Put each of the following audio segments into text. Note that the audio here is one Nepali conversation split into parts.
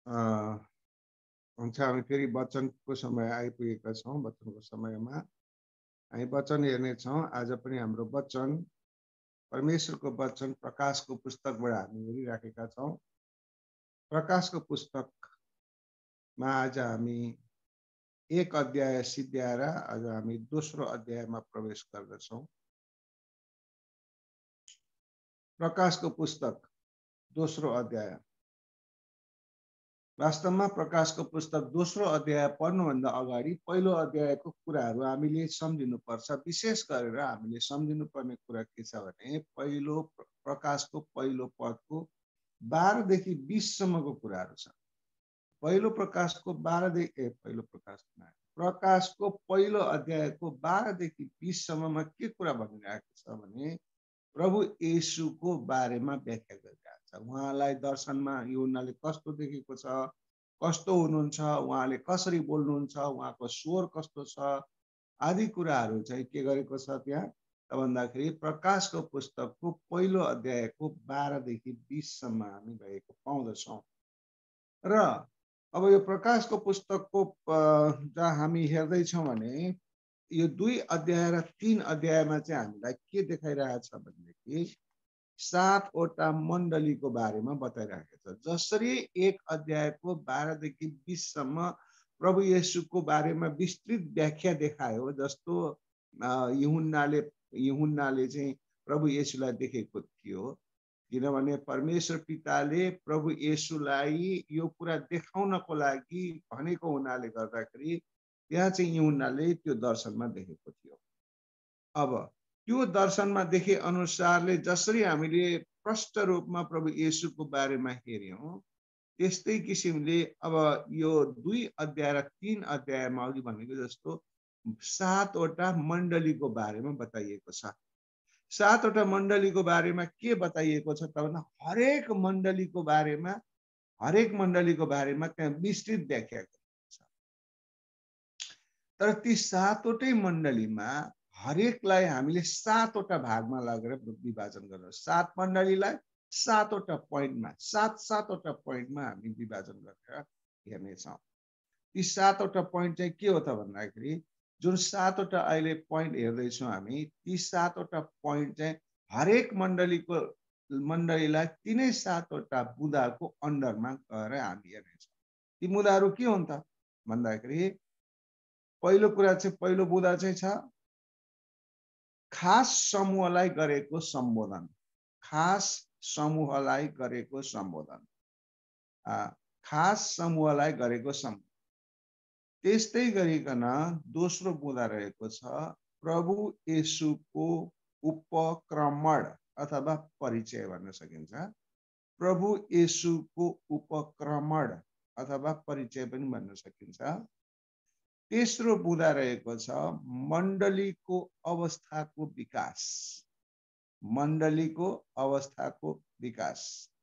हुन्छ हामी फेरि वचनको समय आइपुगेका छौँ। वचनको समयमा हामी वचन हेर्नेछौँ। आज पनि हाम्रो वचन परमेश्वरको वचन प्रकाशको पुस्तकबाट हामी हेरिराखेका छौँ। प्रकाशको पुस्तकमा आज हामी एक अध्याय सिद्ध्याएर आज हामी दोस्रो अध्यायमा प्रवेश गर्दछौँ। प्रकाशको पुस्तक दोस्रो अध्याय। वास्तवमा प्रकाशको पुस्तक दोस्रो अध्याय पढ्नुभन्दा अगाडि पहिलो अध्यायको कुराहरू हामीले सम्झिनुपर्छ। विशेष गरेर हामीले सम्झिनुपर्ने कुरा के छ भने पहिलो प्रकाशको पहिलो पदको 12 देखि 20 सम्मको कुराहरू छ। पहिलो प्रकाशको 12 देखि प्रकाशको पहिलो अध्यायको 12 देखि 20 सम्ममा के कुरा भनिरहेको छ भने प्रभु येशूको बारेमा व्याख्या गरिरहेको छ। उहाँलाई दर्शनमा यूहन्नाले कस्तो देखेको छ, कस्तो हुनुहुन्छ, उहाँले कसरी बोल्नुहुन्छ, उहाँको स्वर कस्तो छ आदि कुराहरू चाहिँ के गरेको छ त्यहाँ त भन्दाखेरि प्रकाशको पुस्तकको पहिलो अध्यायको 12 देखि 20 सम्म हामी भएको पाउँदछौँ। र अब यो प्रकाशको पुस्तकको जहाँ हामी हेर्दैछौँ भने यो 2 अध्याय र 3 अध्यायमा चाहिँ हामीलाई के देखाइरहेछ भनेदेखि 7 वटा मण्डलीको बारेमा बताइरहेको छ। जसरी एक अध्यायको 12 देखि 20 सम्म प्रभु येशूको बारेमा विस्तृत व्याख्या देखायो, जस्तो यूहन्नाले चाहिँ प्रभु येशूलाई देखेको थियो, किनभने परमेश्वर पिताले प्रभु येशूलाई यो कुरा देखाउनको लागि भनेको हुनाले गर्दाखेरि त्यहाँ चाहिँ यूहन्नाले त्यो दर्शनमा देखेको थियो। अब त्यो दर्शनमा देखे अनुसारले जसरी हामीले प्रष्ट रूपमा प्रभु येशूको बारेमा हेर्यौं, त्यस्तै किसिमले अब यो 2 अध्याय र 3 अध्यायमा अघि भनेको जस्तो 7 वटा मण्डलीको बारेमा बताइएको छ। 7 वटा मण्डलीको बारेमा के बताइएको छ त भन्दा हरेक मण्डलीको बारेमा त्यहाँ विस्तृत व्याख्या गरिएको छ। तर ती 7 वटै मण्डलीमा हरेकलाई हामीले 7 वटा भागमा लगेर विभाजन गर्छौँ। 7 मण्डलीलाई 7 वटा पोइन्टमा 7 वटा पोइन्टमा हामी विभाजन गरेर हेर्नेछौँ। ती 7 वटा पोइन्ट चाहिँ के हो त भन्दाखेरि जुन 7 वटा अहिले पोइन्ट हेर्दैछौँ हामी, ती 7 वटा पोइन्ट चाहिँ हरेक मण्डलीलाई तिनै 7 वटा बुँदाको अन्डरमा गएर हामी हेर्नेछौँ। ती बुँदाहरू के हुन् त भन्दाखेरि पहिलो कुरा चाहिँ पहिलो बुँदा चाहिँ छ खास समूहलाई गरेको सम्बोधन। खास समूहलाई गरेको सम्बोधन, खास समूहलाई गरेको सम्बोधन। त्यस्तै गरिकन दोस्रो बुँदा रहेको छ प्रभु येशूको उपक्रमण अथवा परिचय भन्न सकिन्छ। प्रभु येशूको उपक्रमण अथवा परिचय पनि भन्न सकिन्छ। तेस्रो बुँदा रहेको छ मण्डलीको अवस्थाको विकास। मण्डलीको अवस्थाको विकास।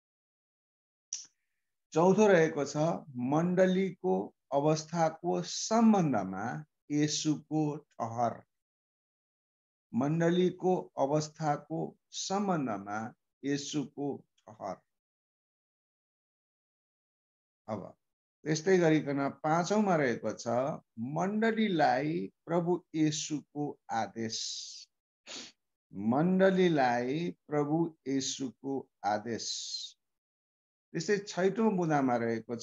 चौथो रहेको छ मण्डलीको अवस्थाको सम्बन्धमा येशूको ठहर। मण्डलीको अवस्थाको सम्बन्धमा येशूको ठहर। अब त्यस्तै गरिकन पाँचौंमा रहेको छ मण्डलीलाई प्रभु येशूको आदेश। मण्डलीलाई प्रभु येशूको आदेश। त्यस्तै छैटौं बुँदामा रहेको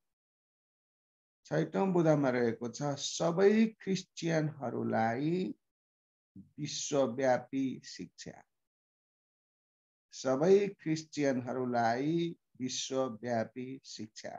छ सबै क्रिस्चियनहरूलाई विश्वव्यापी शिक्षा। सबै क्रिस्चियनहरूलाई विश्वव्यापी शिक्षा।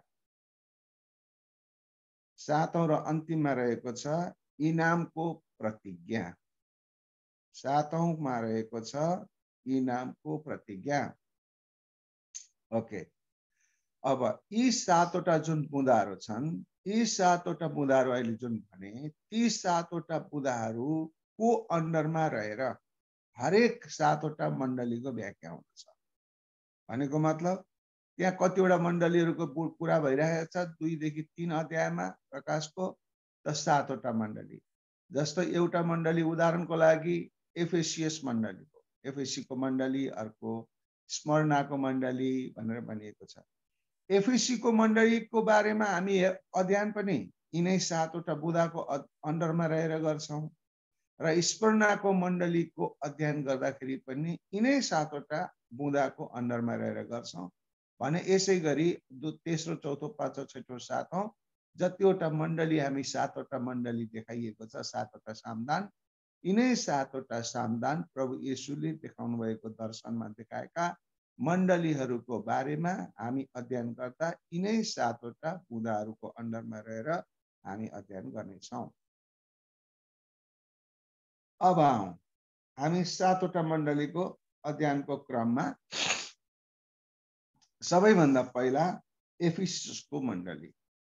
सातौं र अन्तिममा रहेको छ इनामको प्रतिज्ञा। सातौंमा रहेको छ इनामको प्रतिज्ञा। ओके, अब यी 7 वटा जुन बुँदाहरू छन्, यी 7 वटा बुँदाहरू अहिले जुन भने ती 7 वटा बुँदाहरूको अन्डरमा रहेर हरेक 7 वटा मण्डलीको व्याख्या हुँदछ। भनेको मतलब त्यहाँ कतिवटा मण्डलीहरूको कुरा भइरहेको छ 2 देखि 3 अध्यायमा प्रकाशको त 7 वटा मण्डली। जस्तो एउटा मण्डली उदाहरणको लागि एफेसियस मण्डलीको, एफेसीको मण्डली, अर्को स्मर्नाको मण्डली भनेर भनिएको छ। एफिसी को मण्डलीको बारेमा हामी अध्ययन पनि यिनै 7 वटा बुँदाको अन्डरमा रहेर गर्छौं र स्मरणाको मण्डलीको अध्ययन गर्दाखेरि पनि यिनै 7 वटा बुँदाको अन्डरमा रहेर गर्छौं भने यसै गरी तेस्रो चौथो पाँचौं छैठौं सातौं जतिवटा मण्डली हामी 7 वटा मण्डली देखाइएको छ 7 वटा सामदान यिनै 7 वटा सामदान प्रभु येशूले देखाउनु भएको दर्शनमा देखाएका मण्डलीहरूको बारेमा हामी अध्ययन गर्दा यिनै 7 वटा बुँदाहरूको अन्डरमा रहेर हामी अध्ययन गर्नेछौं। अब हामी 7 वटा मण्डलीको अध्ययनको क्रममा सबैभन्दा पहिला एफिससको मण्डली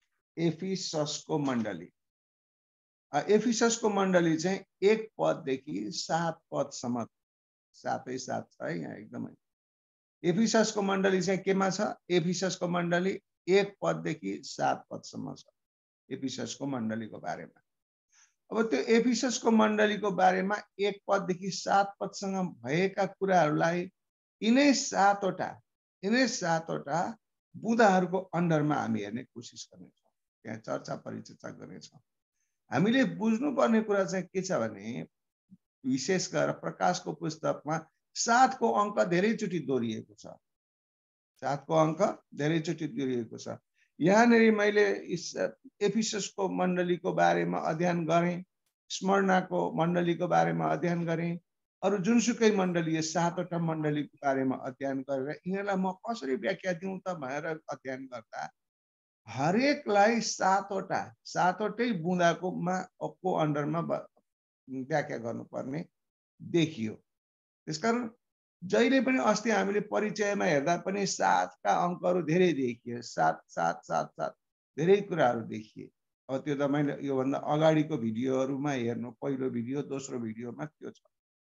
एफिससको मण्डली चाहिँ 1 पददेखि 7 पदसम्म 7 छ है यहाँ एकदमै। एफिससको मण्डली चाहिँ केमा छ? एफिससको मण्डली 1 पददेखि 7 पदसम्म छ एफिससको मण्डलीको बारेमा। अब त्यो एफिससको मण्डलीको बारेमा 1 पददेखि 7 पदसँग भएका कुराहरूलाई यिनै 7 वटा बुँदाहरूको अन्डरमा हामी हेर्ने कोसिस गर्नेछौँ, त्यहाँ चर्चा परिचर्चा गर्नेछौँ। हामीले बुझ्नुपर्ने कुरा चाहिँ के छ भने विशेष गरेर प्रकाशको पुस्तकमा 7 को अङ्क धेरैचोटि दोहोरिएको छ। 7 को अङ्क धेरैचोटि दोहोरिएको छ। यहाँनिर मैले एफिससको मण्डलीको बारेमा अध्ययन गरेँ, स्मरणाको मण्डलीको बारेमा अध्ययन गरेँ, अरु जुनसुकै मण्डली 7 वटा मण्डलीको बारेमा अध्ययन गरेर यिनीहरूलाई म कसरी व्याख्या दिउँ त भनेर अध्ययन गर्दा हरेकलाई 7 वटै बुँदाको अन्डरमा व्याख्या गर्नुपर्ने देखियो। त्यसकारण जहिले पनि अस्ति हामीले परिचयमा हेर्दा पनि 7 का अङ्कहरू धेरै देखिए, 7 धेरै कुराहरू देखिए। अब त्यो त मैले योभन्दा अगाडिको भिडियोहरूमा हेर्नु, पहिलो भिडियो दोस्रो भिडियोमा त्यो छ।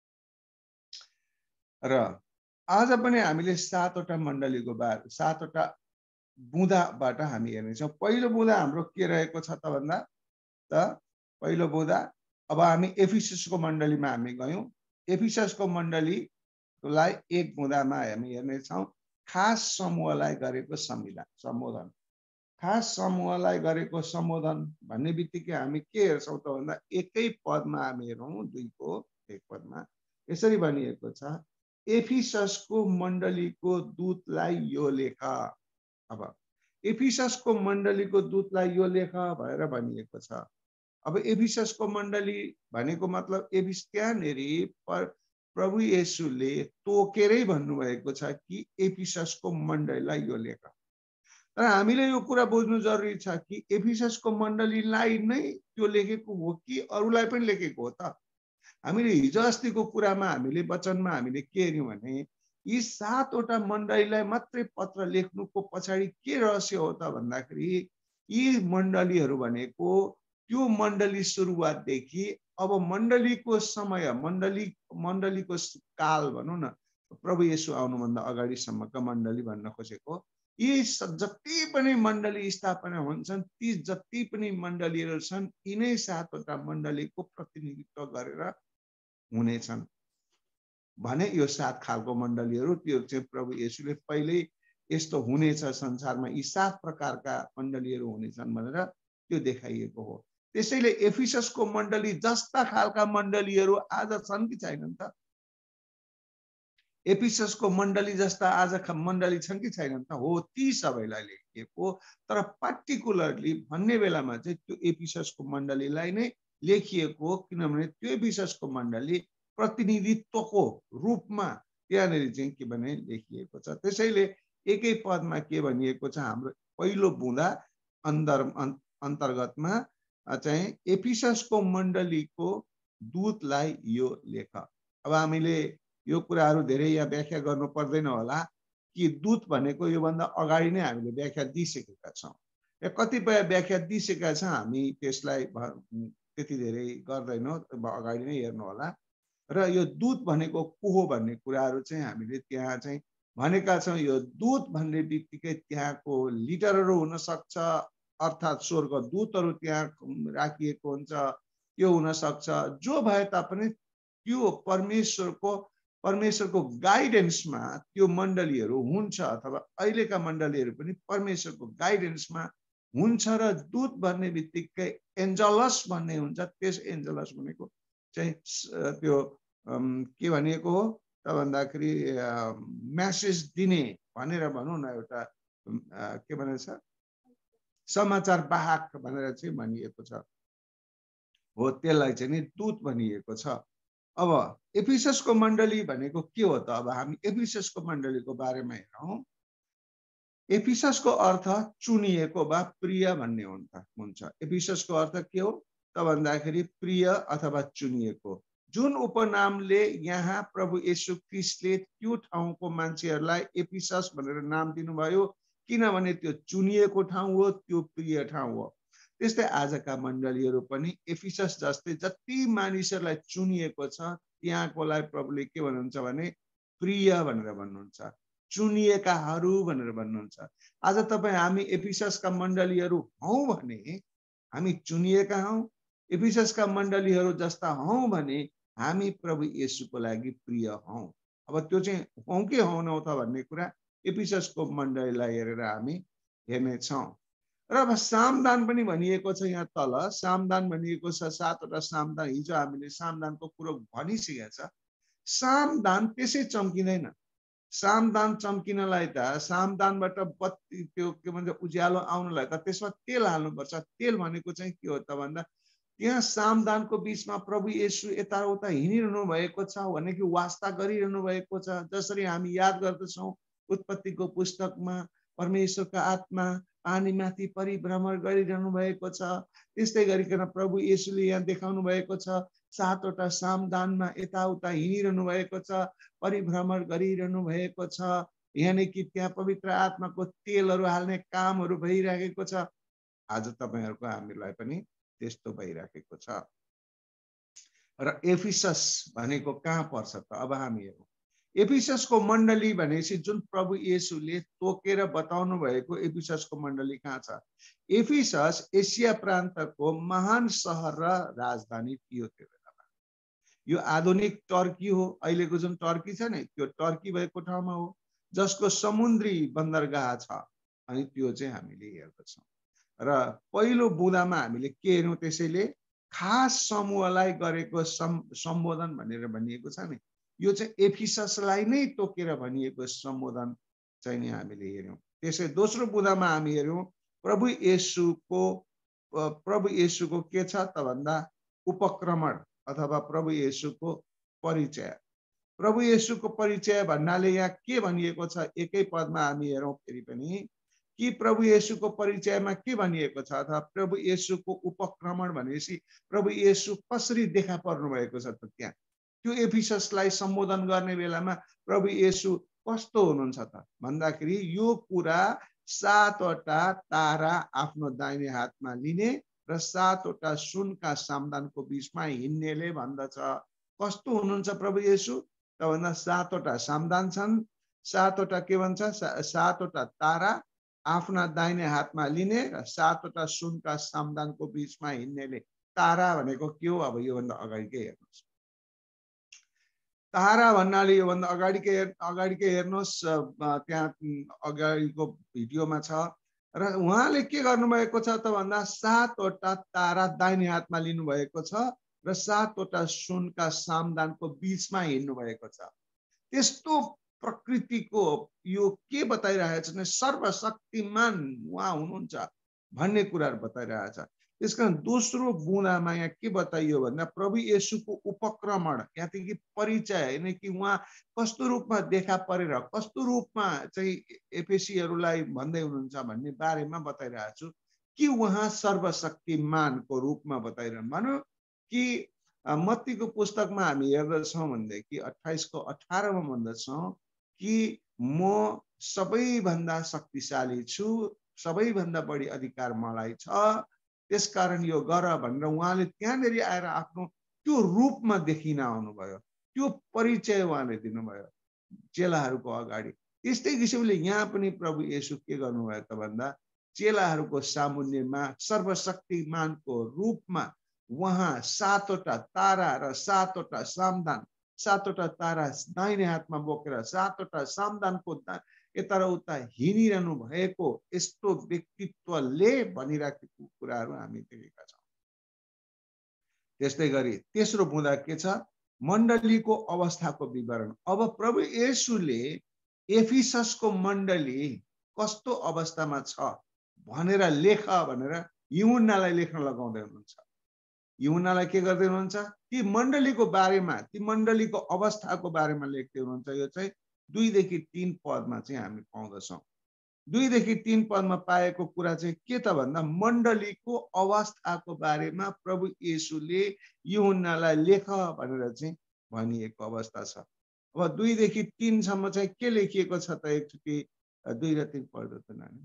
र आज पनि हामीले 7 वटा मण्डलीको बारे 7 वटा बुँदाबाट हामी हेर्नेछौँ। पहिलो बुँदा हाम्रो के रहेको छ त भन्दा त पहिलो बुँदा अब हामी एफिससको मण्डलीमा हामी गयौँ। एफिससको मण्डलीलाई 1 बुँदामा हामी हेर्नेछौँ खास समूहलाई गरेको सम्बोधन। खास समूहलाई गरेको सम्बोधन भन्ने बित्तिकै हामी के हेर्छौँ त भन्दा एकै पदमा हामी हेरौँ, 2 को 1 पदमा यसरी भनिएको छ, एफिससको मण्डलीको दूतलाई यो लेख। अब एफिससको मण्डलीको दूतलाई यो लेख भनेर भनिएको छ। अब एफिससको मण्डली भनेको मतलब त्यहाँनिर प्रभु येशूले तोकेरै भन्नुभएको छ कि एफिससको मण्डलीलाई यो लेख। तर हामीले यो कुरा बुझ्नु जरुरी छ कि एफिससको मण्डलीलाई नै त्यो लेखेको हो कि अरूलाई पनि लेखेको हो त? हामीले हिजो अस्तिको कुरामा हामीले वचनमा हामीले के हेर्यौँ भने यी 7 वटा मण्डलीलाई मात्रै पत्र लेख्नुको पछाडि के रहस्य हो त भन्दाखेरि यी मण्डलीहरू भनेको त्यो मण्डली सुरुवातदेखि अब मण्डलीको समय मण्डलीको काल भनौँ न, प्रभु येशू आउनुभन्दा अगाडिसम्मका मण्डली भन्न खोजेको यी जति पनि मण्डली स्थापना हुन्छन् ती जति पनि मण्डलीहरू छन् यिनै 7 वटा मण्डलीको प्रतिनिधित्व गरेर हुनेछन् भने यो 7 खालको मण्डलीहरू त्यो चाहिँ प्रभु येशूले पहिल्यै यस्तो हुनेछ संसारमा, यी 7 प्रकारका मण्डलीहरू हुनेछन् भनेर त्यो देखाइएको हो। त्यसैले एफिससको मण्डली जस्ता खालका मण्डलीहरू आज छन् कि छैनन् त? एफिससको मण्डली जस्ता आज मण्डली छन् कि छैनन् त? हो, ती सबैलाई लेखिएको। तर पार्टिकुलरली भन्ने बेलामा चाहिँ त्यो एफिससको मण्डलीलाई नै लेखिएको, किनभने त्यो एफिससको मण्डली प्रतिनिधित्वको रूपमा त्यहाँनिर चाहिँ के भने लेखिएको छ। त्यसैले एकै पदमा के भनिएको छ, हाम्रो पहिलो बुँदा अन्तर्गतमा चाहिँ एफिससको मण्डलीको दूतलाई यो लेख। अब हामीले यो कुराहरू धेरै यहाँ व्याख्या गर्नु पर्दैन होला कि दूत भनेको योभन्दा अगाडि नै हामीले व्याख्या दिइसकेका छौँ। कतिपय व्याख्या दिइसकेका छ, हामी त्यसलाई त्यति धेरै गर्दैनौँ, अगाडि नै हेर्नु होला। र यो दूत भनेको को हो भन्ने कुराहरू चाहिँ हामीले त्यहाँ चाहिँ भनेका छौँ। यो दूत भन्ने बित्तिकै त्यहाँको लिडरहरू हुन सक्छ, अर्थात् स्वर्गदूतहरू त्यहाँ राखिएको हुन्छ, त्यो हुन सक्छ। जो भए तापनि त्यो परमेश्वरको परमेश्वरको गाइडेन्समा त्यो मण्डलीहरू हुन्छ अथवा अहिलेका मण्डलीहरू पनि परमेश्वरको गाइडेन्समा हुन्छ र दूत भन्ने बित्तिकै एन्जलस भन्ने हुन्छ। त्यस एन्जलस भनेको चाहिँ त्यो के भनिएको हो त भन्दाखेरि मेसेज दिने भनेर भनौँ न, एउटा के भनिन्छ समाचार वाहक भनेर चाहिँ भनिएको छ, हो त्यसलाई चाहिँ नि दूत भनिएको छ। अब एफिससको मण्डली भनेको के हो त? अब हामी एफिससको मण्डलीको बारेमा हेरौँ। एफिससको अर्थ चुनिएको वा प्रिय भन्ने हुन्छ। एफिससको अर्थ के हो त भन्दाखेरि प्रिय अथवा चुनिएको। जुन उपनामले यहाँ प्रभु येशू ख्रीष्टले त्यो ठाउँको मान्छेहरूलाई एफिसस भनेर नाम दिनुभयो, किनभने त्यो चुनिएको ठाउँ हो, त्यो प्रिय ठाउँ हो। त्यस्तै आजका मण्डलीहरू पनि एफिसस जस्तै जति मानिसहरूलाई चुनिएको छ त्यहाँकोलाई प्रभुले के भन्नुहुन्छ भने प्रिय भनेर भन्नुहुन्छ, चुनिएकाहरू भनेर भन्नुहुन्छ। आज तपाईँ हामी एफिससका मण्डलीहरू हौँ भने हामी चुनिएका हौँ, एफिससका मण्डलीहरू जस्ता हौँ भने हामी प्रभु येशूको लागि प्रिय हौँ। अब त्यो चाहिँ हौँ कि हौनौ त भन्ने कुरा एफिससको मण्डलीलाई हेरेर हामी हेर्नेछौँ। र अब सामदान पनि भनिएको छ यहाँ तल, सामदान भनिएको छ, 7वटा सामदान। हिजो हामीले सामदानको कुरो भनिसकेका छ। सामदान त्यसै चम्किँदैन। सामदान चम्किनलाई त सामदानबाट बत्ती त्यो के भन्छ उज्यालो आउनलाई त त्यसमा तेल हाल्नुपर्छ। तेल भनेको चाहिँ के हो त भन्दा त्यहाँ सामदानको बिचमा प्रभु येशू यताउता हिँडिरहनु भएको छ भने कि वास्ता गरिरहनु भएको छ। जसरी हामी याद गर्दछौँ उत्पत्तिको पुस्तकमा परमेश्वरका आत्मा पानीमाथि परिभ्रमण गरिरहनु भएको छ, त्यस्तै गरिकन प्रभु येशूले यहाँ देखाउनु भएको छ। 7वटा सामदानमा यताउता हिँडिरहनु भएको छ, परिभ्रमण गरिरहनु भएको छ, यानि कि त्यहाँ पवित्र आत्माको तेलहरू हाल्ने कामहरू भइरहेको छ। आज तपाईहरुको हामीलाई पनि त्यस्तो भइरहेको छ। र एफिसस भनेको कहाँ पर्छ त? अब हामी हेरौँ। एफिससको मण्डली भनेपछि जुन प्रभु येशूले तोकेर बताउनु भएको एफिससको मण्डली कहाँ छ? एफिसस एसिया प्रान्तको महान सहर र राजधानी थियो त्यो बेलामा। यो आधुनिक टर्की हो, अहिलेको जुन टर्की छ नि त्यो टर्की भएको ठाउँमा हो, जसको समुद्री बन्दरगाह छ। अनि त्यो चाहिँ हामीले हेर्दछौँ। र पहिलो बुँदामा हामीले के हेर्यौँ? त्यसैले खास समूहलाई गरेको सम्बोधन भनेर भनिएको छ नि, यो चाहिँ एफिससलाई नै तोकेर भनिएको सम्बोधन चाहिँ नि हामीले हेर्यौँ। त्यसै दोस्रो बुँदामा हामी हेर्यौँ प्रभु येशूको के छ त भन्दा उपक्रमण अथवा प्रभु येशूको परिचय। प्रभु येशूको परिचय भन्नाले यहाँ के भनिएको छ? एकै पदमा हामी हेरौँ फेरि पनि कि प्रभु येशूको परिचयमा के भनिएको छ अथवा प्रभु येशूको उपक्रमण भनेपछि प्रभु येशू कसरी देखा पर्नु भएको छ त? त्यहाँ त्यो एफिससलाई सम्बोधन गर्ने बेलामा प्रभु येशू कस्तो हुनुहुन्छ त भन्दाखेरि यो कुरा 7वटा तारा आफ्नो दाहिने हातमा लिने र 7वटा सुनका सामदानको बीचमा हिँड्नेले भन्दछ। कस्तो हुनुहुन्छ प्रभु येशू त भन्दा 7वटा सामदान छन्, 7वटा के भन्छ 7वटा तारा आफ्ना दाहिने हातमा लिने र 7वटा सुनका सामदानको बीचमा हिँड्नेले। तारा भनेको के हो? अब योभन्दा अगाडिकै हेर्नुहोस्। तारा भन्नाले योभन्दा अगाडिकै हेर्नुहोस्, त्यहाँ अगाडिको भिडियोमा छ। र उहाँले के गर्नुभएको छ त भन्दा 7वटा तारा दाहिने हातमा लिनुभएको छ र 7वटा सुनका सामदानको बीचमा हिँड्नु भएको छ। त्यस्तो प्रकृतिको यो के बताइरहेछ भने सर्वशक्तिमान उहाँ हुनुहुन्छ भन्ने कुराहरू बताइरहेछ। त्यसकारण दोस्रो बुँदामा यहाँ के बताइयो भन्दा प्रभु येशूको उपक्रमण यानि कि परिचय, यानी कि उहाँ कस्तो रूपमा देखा परेर कस्तो रूपमा चाहिँ एफिसीहरूलाई भन्दै हुनुहुन्छ भन्ने बारेमा बताइरहेको छु। कि उहाँ सर्वशक्तिमानको रूपमा बताइरहनु भनौँ कि मत्तीको पुस्तकमा हामी हेर्दछौँ भनेदेखि 28को 18मा भन्दछौँ कि म सबैभन्दा शक्तिशाली छु, सबैभन्दा बढी अधिकार मलाई छ, त्यसकारण यो गर भनेर उहाँले त्यहाँनिर आएर आफ्नो त्यो रूपमा देखिन आउनुभयो। त्यो परिचय उहाँले दिनुभयो चेलाहरूको अगाडि। त्यस्तै किसिमले यहाँ पनि प्रभु येशू के गर्नुभयो त भन्दा चेलाहरूको सामुन्नेमा सर्वशक्तिमानको रूपमा उहाँ 7वटा तारा र 7वटा सामदान 7वटा तारा दाहिने हातमा बोकेर 7वटा सामदानको यता र उता हिँडिरहनु भएको यस्तो व्यक्तित्वले भनिराखेको कुराहरू हामी देखेका छौँ। त्यस्तै गरी तेस्रो बुँदा के छ? मण्डलीको अवस्थाको विवरण। अब प्रभु येशूले एफिससको मण्डली कस्तो अवस्थामा छ भनेर लेख भनेर यूहन्नालाई लेख्न लगाउँदै हुनुहुन्छ। यूहन्नालाई के गर्दै हुनुहुन्छ? ती मण्डलीको बारेमा, ती मण्डलीको अवस्थाको बारेमा लेख्दै हुनुहुन्छ। यो चाहिँ 2 देखि 3 पदमा चाहिँ हामी पाउँदछौँ। 2 देखि 3 पदमा पाएको कुरा चाहिँ के त भन्दा मण्डलीको अवस्थाको बारेमा प्रभु येशूले यूहन्नालाई लेख भनेर चाहिँ भनिएको अवस्था छ। अब 2 देखि 3 सम्म चाहिँ के लेखिएको छ त? एकचोटि 2 र 3 पढ्दै त नानी।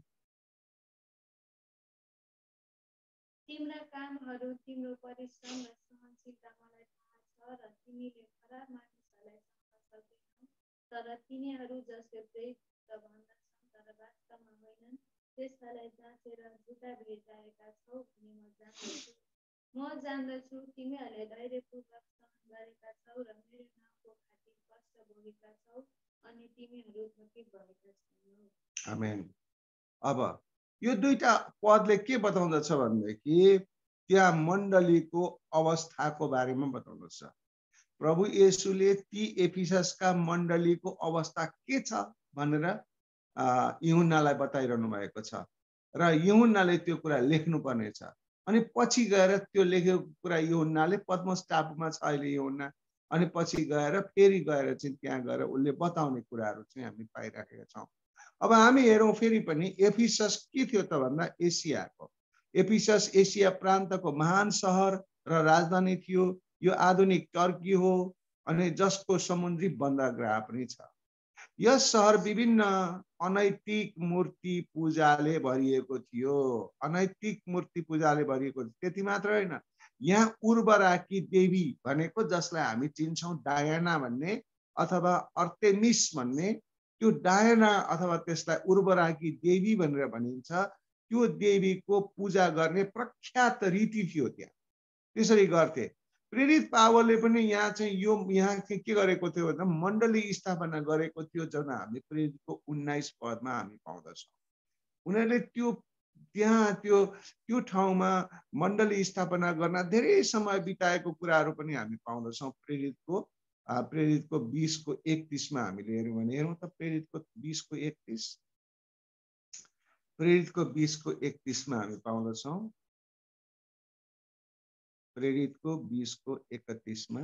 तिम्रा कामहरू, तिम्रो परिश्रम र सहनशीलता मलाई थाहा छ र तिमीले खराब मानिसहरूलाई सहन सक्दैनौ, तर तिनीहरू जसले प्रेरित भन्दछन् तर वास्तवमा होइनन् त्यसलाई जाँचेर झुटा भेटाएका छौ भनी म जान्दछु। तिमीहरूले धैर्यपूर्वक सहन गरेका छौ र मेरो नामको खातिर कष्ट भोगेका छौ अनि तिमीहरू थकित भएका छैनौ। आमेन। अब यो 2टा पदले के बताउँदछ भनेदेखि त्यहाँ मण्डलीको अवस्थाको बारेमा बताउँदछ। प्रभु येशूले ती एफिससका मण्डलीको अवस्था के छ भनेर यूहन्नालाई बताइरहनु भएको छ र यूहन्नाले त्यो कुरा लेख्नुपर्ने छ। अनि पछि गएर त्यो लेखेको कुरा यूहन्नाले पद्मस टापुमा छ अहिले यूहन्ना, अनि पछि गएर फेरि गएर चाहिँ त्यहाँ गएर उसले बताउने कुराहरू चाहिँ हामी पाइराखेका छौँ। अब हामी हेरौँ फेरि पनि एफिसस के थियो त भन्दा एसियाको। एफिसस एसिया प्रान्तको महान सहर र राजधानी थियो। यो आधुनिक टर्की हो अनि जसको समुद्री बन्दरगाह पनि छ। यस सहर विभिन्न अनैतिक मूर्ति पूजाले भरिएको थियो। अनैतिक मूर्ति पूजाले भरिएको थियो। त्यति मात्र होइन, यहाँ उर्वराकी देवी भनेको जसलाई हामी चिन्छौँ डायना भन्ने अथवा अर्तेमिस भन्ने, त्यो डायना अथवा त्यसलाई उर्वराकी देवी भनेर भनिन्छ। त्यो देवीको पूजा गर्ने प्रख्यात रीति थियो त्यहाँ, त्यसरी गर्थे। प्रेरित पावलले पनि यहाँ चाहिँ यहाँ के गरेको थियो भन्दा मण्डली स्थापना गरेको थियो, जुन हामी प्रेरितको 19 पदमा हामी पाउँदछौँ। उनीहरूले त्यो ठाउँमा मण्डली स्थापना गर्न धेरै समय बिताएको कुराहरू पनि हामी पाउँदछौँ। प्रेरितको 20को 31 मा हामीले हेर्यौँ भने हेरौँ त प्रेरितको 20को 31, प्रेरितको 20को 31 मा हामी पाउँदछौँ। प्रेरितको 20को 31 मा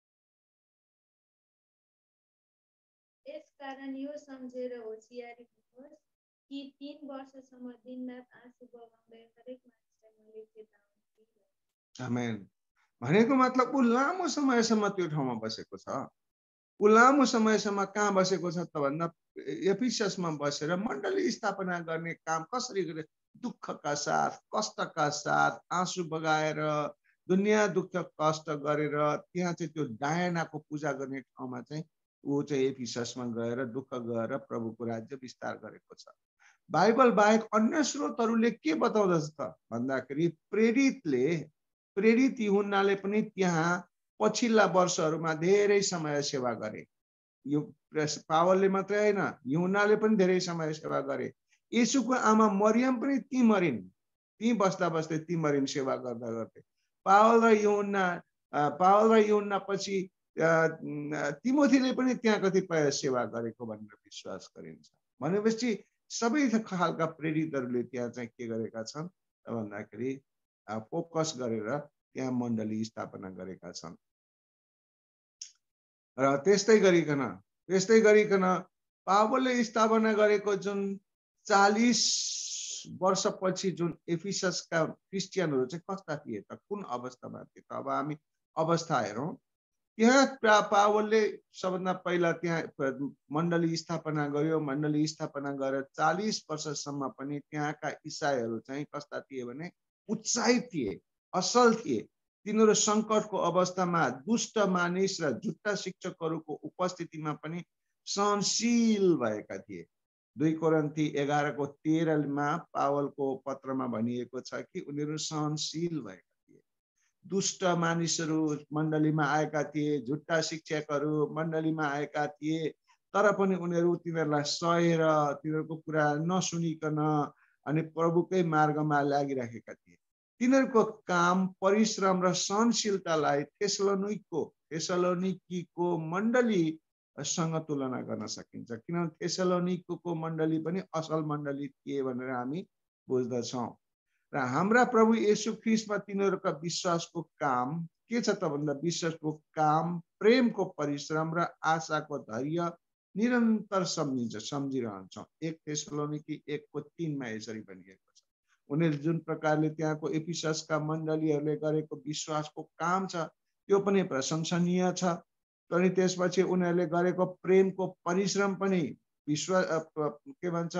यसकारण यो सम्झेर होशियारी गर्नुहोस् कि 3 वर्षसम्म दिनरात आँसु बगाउँदै हरेक मानिसलाई मैले चेतावनी दिएँ। आमेन। भनेको मतलब ऊ लामो समयसम्म त्यो ठाउँमा बसेको छ। ऊ लामो समयसम्म कहाँ बसेको छ त भन्दा एफिससमा बसेर मण्डली स्थापना गर्ने काम कसरी गरे? दुःखका साथ, कष्टका साथ, आँसु बगाएर, दुनियाँ दुःख कष्ट गरेर त्यहाँ चाहिँ त्यो डायनाको पूजा गर्ने ठाउँमा चाहिँ ऊ चाहिँ एफिससमा गएर दुःख गरेर प्रभुको राज्य विस्तार गरेको छ। बाइबल बाहेक अन्य स्रोतहरूले के बताउँदछ त भन्दाखेरि प्रेरित यूहन्नाले पनि त्यहाँ पछिल्ला वर्षहरूमा धेरै समय सेवा गरे। यो पावलले मात्रै होइन, यूहन्नाले पनि धेरै समय सेवा गरे। येशूको आमा मरियम पनि ती मरिन्, ती बस्दा बस्दै ती मरिन् सेवा गर्दा गर्दै। पावल र यूहन्ना पछि तिमोथीले पनि त्यहाँ कतिपय सेवा गरेको भनेर विश्वास गरिन्छ। भनेपछि सबै खालका प्रेरितहरूले त्यहाँ चाहिँ के गरेका छन् भन्दाखेरि फोकस गरेर त्यहाँ मण्डली स्थापना गरेका छन्। र त्यस्तै गरिकन पावलले स्थापना गरेको जुन 40 वर्षपछि जुन एफिससका क्रिस्चियनहरू चाहिँ कस्ता थिए त, कुन अवस्थामा थिए त? अब हामी अवस्था हेरौँ। त्यहाँ पावलले सबभन्दा पहिला त्यहाँ मण्डली स्थापना गर्यो। मण्डली स्थापना गरेर 40 वर्षसम्म पनि त्यहाँका इसाईहरू चाहिँ कस्ता थिए भने उत्साहित थिए, असल थिए। तिनीहरू सङ्कटको अवस्थामा दुष्ट मानिस र झुट्टा शिक्षकहरूको उपस्थितिमा पनि सहनशील भएका थिए। 2 कोरिन्थी 11को 13 मा पावलको पत्रमा भनिएको छ कि उनीहरू सहनशील भएका थिए। दुष्ट मानिसहरू मण्डलीमा आएका थिए, झुट्टा शिक्षकहरू मण्डलीमा आएका थिए, तर पनि उनीहरू तिनीहरूलाई सहेर तिनीहरूको कुरा नसुनिकन अनि प्रभुकै मार्गमा लागिराखेका थिए। तिनीहरूको काम, परिश्रम र सहनशीलतालाई थेसलोनिकीको मण्डलीसँग तुलना गर्न सकिन्छ, किनभने थेसलोनिकीको मण्डली पनि असल मण्डली थिए भनेर हामी बुझ्दछौँ। र हाम्रा प्रभु येशू ख्रीष्टमा तिनीहरूका विश्वासको काम के छ त भन्दा विश्वासको काम, प्रेमको परिश्रम र आशाको धैर्य निरन्तर सम्झिरहन्छौँ। 1 थेसलोनिकी 1:3 यसरी भनिएको छ। उनीहरूले जुन प्रकारले त्यहाँको एफिससका मण्डलीहरूले गरेको विश्वासको काम छ त्यो पनि प्रशंसनीय छ। अनि त्यसपछि उनीहरूले गरेको प्रेमको परिश्रम पनि के भन्छ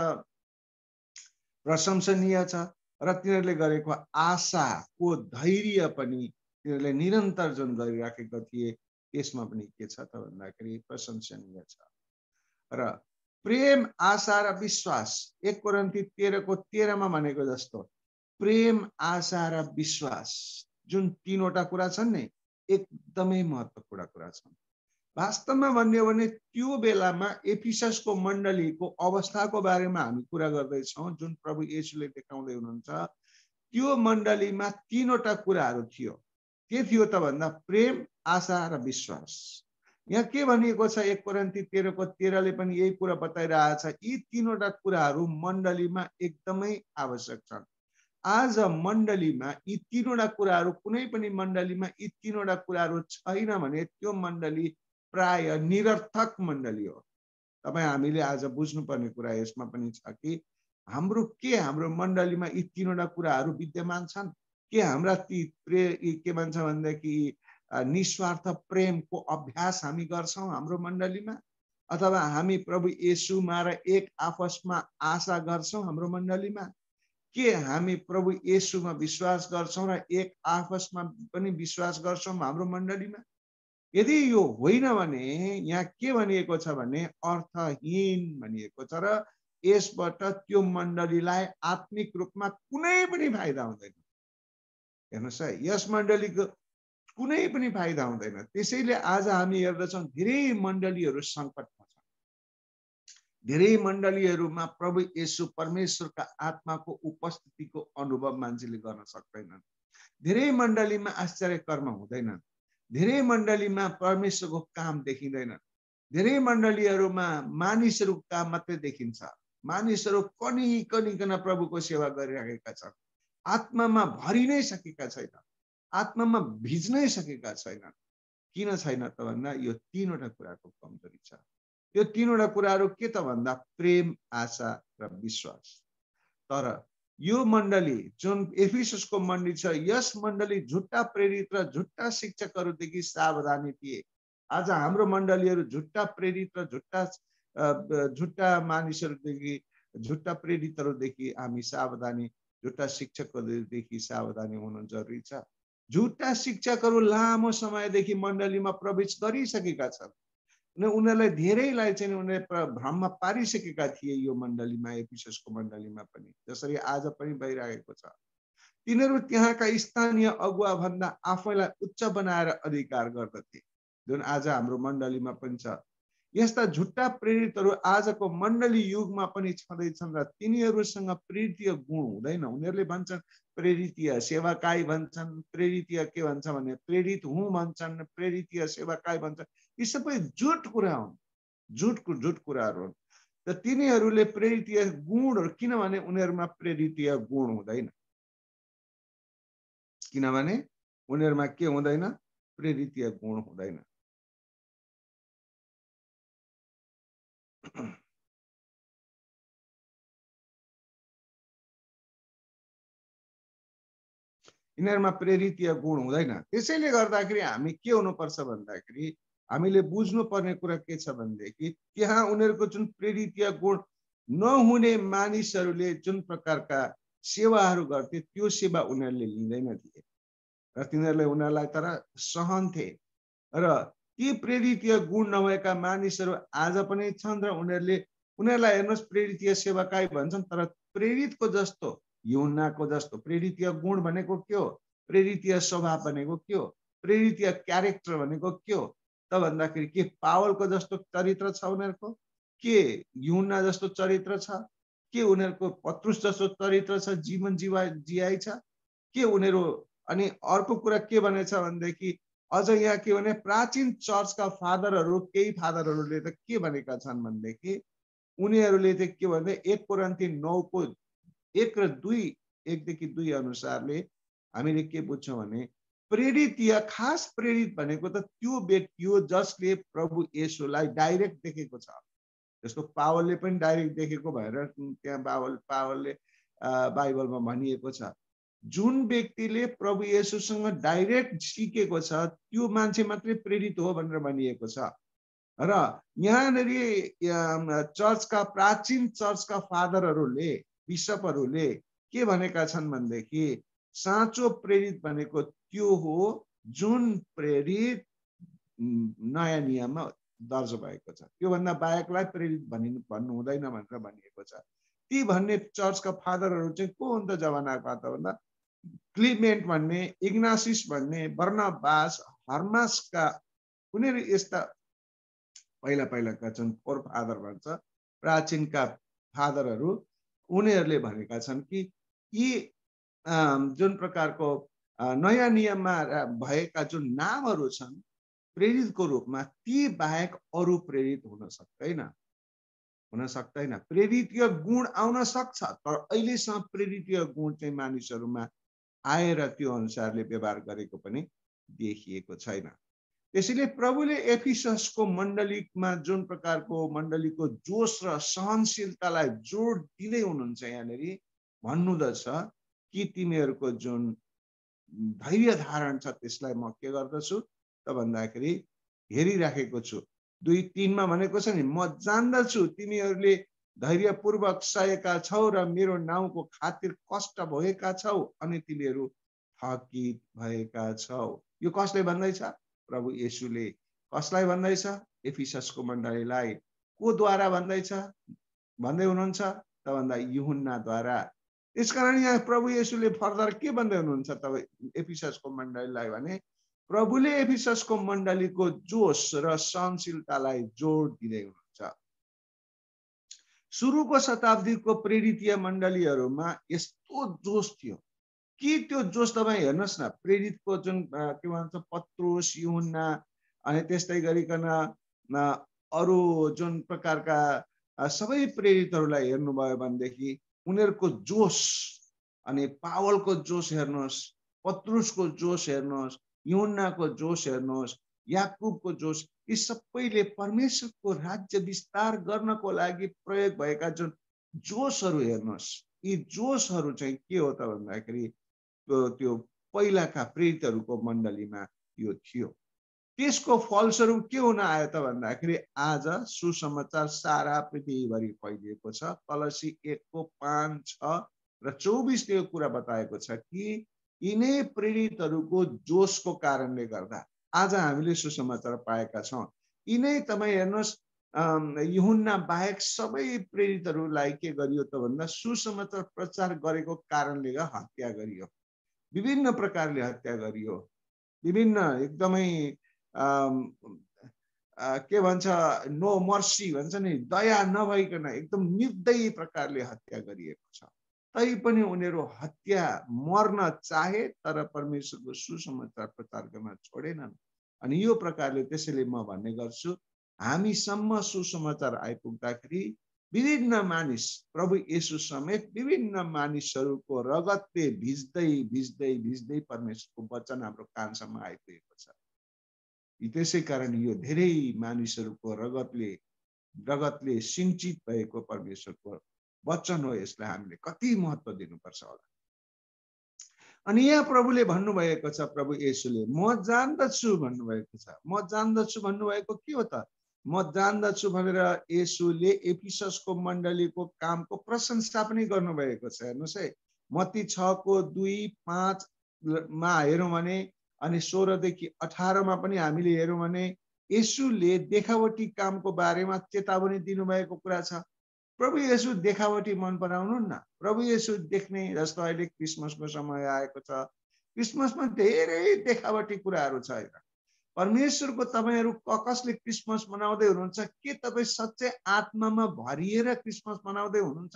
प्रशंसनीय छ। र तिनीहरूले गरेको आशाको धैर्य पनि तिनीहरूले निरन्तर जुन गरिराखेका थिए त्यसमा पनि के छ त भन्दाखेरि प्रशंसनीय छ। र प्रेम, आशा र विश्वास 1 कोरिन्थी 13:13 भनेको जस्तो प्रेम, आशा र विश्वास जुन तीनवटा कुरा छन् नि एकदमै महत्त्वपूर्ण कुरा छन्। वास्तवमा भन्ने हो भने त्यो बेलामा एफिससको मण्डलीको अवस्थाको बारेमा हामी कुरा गर्दैछौँ जुन प्रभु येशूले देखाउँदै हुनुहुन्छ। त्यो मण्डलीमा तीनवटा कुराहरू थियो। के थियो त भन्दा प्रेम, आशा र विश्वास। यहाँ के भनिएको छ 1 कोरिन्थी 13:13 पनि यही कुरा बताइरहेछ। यी तीनवटा कुराहरू मण्डलीमा एकदमै आवश्यक छन्। आज मण्डलीमा यी तीनवटा कुराहरू, कुनै पनि मण्डलीमा यी तीनवटा कुराहरू छैन भने त्यो मण्डली प्राय निरर्थक मण्डली हो। तपाईँ हामीले आज बुझ्नुपर्ने कुरा यसमा पनि छ कि हाम्रो मण्डलीमा यी तीनवटा कुराहरू विद्यमान छन्। के हाम्रा के भन्छ भन्दाखेरि निस्वार्थ प्रेमको अभ्यास हामी गर्छौँ हाम्रो मण्डलीमा, अथवा हामी प्रभु येशूमा र एक आपसमा आशा गर्छौँ हाम्रो मण्डलीमा? के हामी प्रभु येशूमा विश्वास गर्छौँ र एक आपसमा पनि विश्वास गर्छौँ हाम्रो मण्डलीमा? यदि यो होइन भने यहाँ के भनिएको छ भने अर्थहीन भनिएको छ र यसबाट त्यो मण्डलीलाई आत्मिक रूपमा कुनै पनि फाइदा हुँदैन। हेर्नुहोस् है, यस मण्डलीको कुनै पनि फाइदा हुँदैन। त्यसैले आज हामी हेर्दछौँ धेरै मण्डलीहरू सङ्कटमा छन्। धेरै मण्डलीहरूमा प्रभु येशू परमेश्वरका आत्माको उपस्थितिको अनुभव मान्छेले गर्न सक्दैनन्। धेरै मण्डलीमा आश्चर्य कर्म हुँदैनन्। धेरै मण्डलीमा परमेश्वरको काम देखिँदैन। धेरै मण्डलीहरूमा मानिसहरूको काम मात्रै देखिन्छ। मानिसहरू कनिकन प्रभुको सेवा गरिरहेका छन्। आत्मामा भरि नै सकेका छैन, आत्मामा भिज्नै सकेका छैनन्। किन छैन त भन्दा यो तीनवटा कुराको कमजोरी छ। यो तीनवटा कुराहरू के त भन्दा प्रेम, आशा र विश्वास। तर यो मण्डली जुन एफिससको मण्डली छ, यस मण्डली झुट्टा प्रेरित र झुट्टा शिक्षकहरूदेखि सावधानी थिए। आज हाम्रो मण्डलीहरू झुट्टा प्रेरित र झुट्टा मानिसहरूदेखि, झुट्टा प्रेरितहरूदेखि हामी सावधानी, झुट्टा शिक्षकहरूदेखि सावधानी हुनु जरुरी छ। झुट्टा शिक्षकहरू लामो समयदेखि मण्डलीमा प्रवेश गरिसकेका छन्। उनीहरूलाई धेरैलाई चाहिँ उनीहरूले भ्रममा पारिसकेका थिए यो मण्डलीमा, एफिससको मण्डलीमा पनि, जसरी आज पनि भइरहेको छ। तिनीहरू त्यहाँका स्थानीय अगुवा भन्दा आफैलाई उच्च बनाएर अधिकार गर्दथे, जुन आज हाम्रो मण्डलीमा पनि छ। यस्ता झुट्टा प्रेरितहरू आजको मण्डली युगमा पनि छँदैछन् र तिनीहरूसँग प्रेरितीय गुण हुँदैन। उनीहरूले भन्छन् प्रेरितीय सेवाकाई भन्छन्, प्रेरितीय के भन्छ भने प्रेरित हुँ भन्छन्, प्रेरितीय सेवाकाई भन्छन्। यी सबै झुट कुरा हुन्, झुट कुराहरू हुन्। र तिनीहरूले प्रेरितीय गुणहरू, किनभने उनीहरूमा प्रेरितीय गुण हुँदैन। किनभने उनीहरूमा के हुँदैन? प्रेरितीय गुण हुँदैन। यिनीहरूमा प्रेरितीय गुण हुँदैन। त्यसैले गर्दाखेरि हामी के हुनुपर्छ भन्दाखेरि हामीले बुझ्नुपर्ने कुरा के छ भनेदेखि त्यहाँ उनीहरूको जुन प्रेरितीय गुण नहुने मानिसहरूले जुन प्रकारका सेवाहरू गर्थे त्यो सेवा उनीहरूले लिँदैन थिए र तिनीहरूले उनीहरूलाई तर सहन्थे। र ती प्रेरितीय गुण नभएका मानिसहरू आज पनि छन् र उनीहरूलाई हेर्नुहोस् प्रेरितीय सेवाकाई भन्छन्, तर प्रेरितको जस्तो, यूहन्नाको जस्तो प्रेरितीय गुण भनेको के हो? प्रेरितीय स्वभाव भनेको के हो, प्रेरितीय क्यारेक्टर भनेको के हो त भन्दाखेरि के पावलको जस्तो चरित्र छ उनीहरूको, के यूहन्ना जस्तो चरित्र छ, के उनीहरूको पत्रुस जस्तो चरित्र छ, जीवन जियाइ छ, के उनीहरू। अनि अर्को कुरा के भनेछ भनेदेखि अझ यहाँ के भने प्राचीन चर्चका फादरहरू, केही फादरहरूले त के भनेका छन् भनेदेखि उनीहरूले चाहिँ के भन्दै 1 कोरिन्थी 9 1 र 2 1 देखि 2 अनुसारले हामीले के बुझ्छौँ भने प्रेरितीय खास प्रेरित भनेको त त्यो व्यक्ति हो जसले प्रभु येशूलाई डाइरेक्ट देखेको छ। जस्तो पावलले पनि डाइरेक्ट देखेको भएर त्यहाँ पावलले बाइबलमा भनिएको छ जुन व्यक्तिले प्रभु येशूसँग डाइरेक्ट सिकेको छ त्यो मान्छे मात्रै प्रेरित हो भनेर भनिएको छ। र यहाँनिर चर्चका प्राचीन चर्चका फादरहरूले बिशपहरूले के भनेका छन् भनेदेखि साँचो प्रेरित भनेको त्यो हो जुन प्रेरित नयाँ नियममा दर्ज भएको छ, त्योभन्दा बाहेकलाई प्रेरित भन्नु हुँदैन भनेर भनिएको छ। ती भन्ने चर्चका फादरहरू चाहिँ को हुन् त जमानाका त भन्दा क्लिमेन्ट भन्ने, इग्नासिस भन्ने, बर्नबास, हर्मासका उनीहरू यस्ता पहिलाका छन् फोर फादर भन्छ प्राचीनका फादरहरू। उनीहरूले भनेका छन् कि यी जुन प्रकारको नयाँ नियममा भएका जुन नामहरू छन् प्रेरितको रूपमा ती बाहेक अरू प्रेरित हुन सक्दैन। प्रेरितीय गुण आउन सक्छ तर अहिलेसम्म प्रेरितीय गुण चाहिँ मानिसहरूमा आएर त्यो अनुसारले व्यवहार गरेको पनि देखिएको छैन। त्यसैले प्रभुले एफिससको मण्डलीमा जुन प्रकारको मण्डलीको जोश र सहनशीलतालाई जोड दिँदै हुनुहुन्छ यहाँनिर भन्नुहुँदछ कि तिमीहरूको जुन धैर्य धारण छ त्यसलाई म के गर्दछु त भन्दाखेरि हेरिराखेको छु। 2:3 मा भनेको छ नि म जान्दछु तिमीहरूले धैर्यपूर्वक सहेका छौ र मेरो नाउँको खातिर कष्ट भोगेका छौ अनि तिमीहरू थकित भएका छौ। यो कसले भन्दैछ? प्रभु येशूले। कसलाई भन्दैछ? एफिससको मण्डलीलाई। को द्वारा भन्दैछ भन्दै हुनुहुन्छ त भन्दा यूहन्नाद्वारा। त्यसकारण यहाँ प्रभु येशूले फर्दर के भन्दै हुनुहुन्छ त एफिससको मण्डलीलाई भने प्रभुले एफिससको मण्डलीको जोश र सहनशीलतालाई जोड दिँदै हुनुहुन्छ। सुरुको शताब्दीको प्रेरितीय मण्डलीहरूमा यस्तो जोश थियो कि त्यो जोश तपाईँ हेर्नुहोस् न प्रेरितको जुन के भन्छ पत्रुस, यूहन्ना अनि त्यस्तै गरिकन अरू जुन प्रकारका सबै प्रेरितहरूलाई हेर्नुभयो भनेदेखि उनीहरूको जोश अनि पावलको जोश हेर्नुहोस्, पत्रुसको जोश हेर्नुहोस्, यूहन्नाको जोश हेर्नुहोस्, याकुबको जोश, यी सबैले परमेश्वरको राज्य विस्तार गर्नको लागि प्रयोग भएका जुन जोशहरू हेर्नुहोस्। यी जोशहरू चाहिँ के हो त भन्दाखेरि त्यो पहिलाका प्रेरितहरूको मण्डलीमा यो थियो। त्यसको फलस्वरूप के हुन आयो त भन्दाखेरि आज सुसमाचार सारा पृथ्वीभरि फैलिएको छ। कलसी 1:5, 6 र 24 यो कुरा बताएको छ कि यिनै प्रेरितहरूको जोशको कारणले गर्दा आज हामीले सुसमाचार पाएका छौँ। यिनै तपाईँ हेर्नुहोस् यूहन्ना बाहेक सबै प्रेरितहरूलाई के गरियो त भन्दा सुसमाचार प्रचार गरेको कारणले हत्या गरियो, विभिन्न प्रकारले हत्या गरियो, विभिन्न एकदमै के भन्छ नो मर्सी भन्छ नि, दया नभइकन एकदम निर्दयी प्रकारले हत्या गरिएको छ। तैपनि उनीहरू हत्या मर्न चाहे तर परमेश्वरको सुसमाचार प्रचार गर्न छोडेनन्। अनि यो प्रकारले त्यसैले म भन्ने गर्छु हामीसम्म सुसमाचार आइपुग्दाखेरि विभिन्न मानिस प्रभु येशू समेत विभिन्न मानिसहरूको रगतले भिज्दै भिज्दै भिज्दै परमेश्वरको वचन हाम्रो कानसम्म आइपुगेको छ। त्यसै कारण यो धेरै मानिसहरूको रगतले सिंचित भएको परमेश्वरको वचन हो। यसलाई हामीले कति महत्त्व दिनुपर्छ होला। अनि यहाँ प्रभुले भन्नुभएको छ, प्रभु येशूले म जान्दछु भन्नुभएको छ। म जान्दछु भन्नुभएको के हो त? म जान्दछु भनेर येशूले एफिससको मण्डलीको कामको प्रशंसा पनि गर्नुभएको छ। हेर्नुहोस् है, मत्ती 6:2-5 मा हेरौँ भने अनि 16 देखि 18 मा पनि हामीले हेरौँ भने येशूले देखावटी कामको बारेमा चेतावनी दिनुभएको कुरा छ। प्रभु येशू देखावटी मन पराउनु न। प्रभु येशू देख्ने जस्तो अहिले क्रिसमसको समय आएको छ, क्रिसमसमा धेरै देखावटी कुराहरू छ हैन। परमेश्वरको तपाईहरु कसले क्रिसमस मनाउँदै हुनुहुन्छ? के तपाई सच्चै आत्मामा भरिएर क्रिसमस मनाउँदै हुनुहुन्छ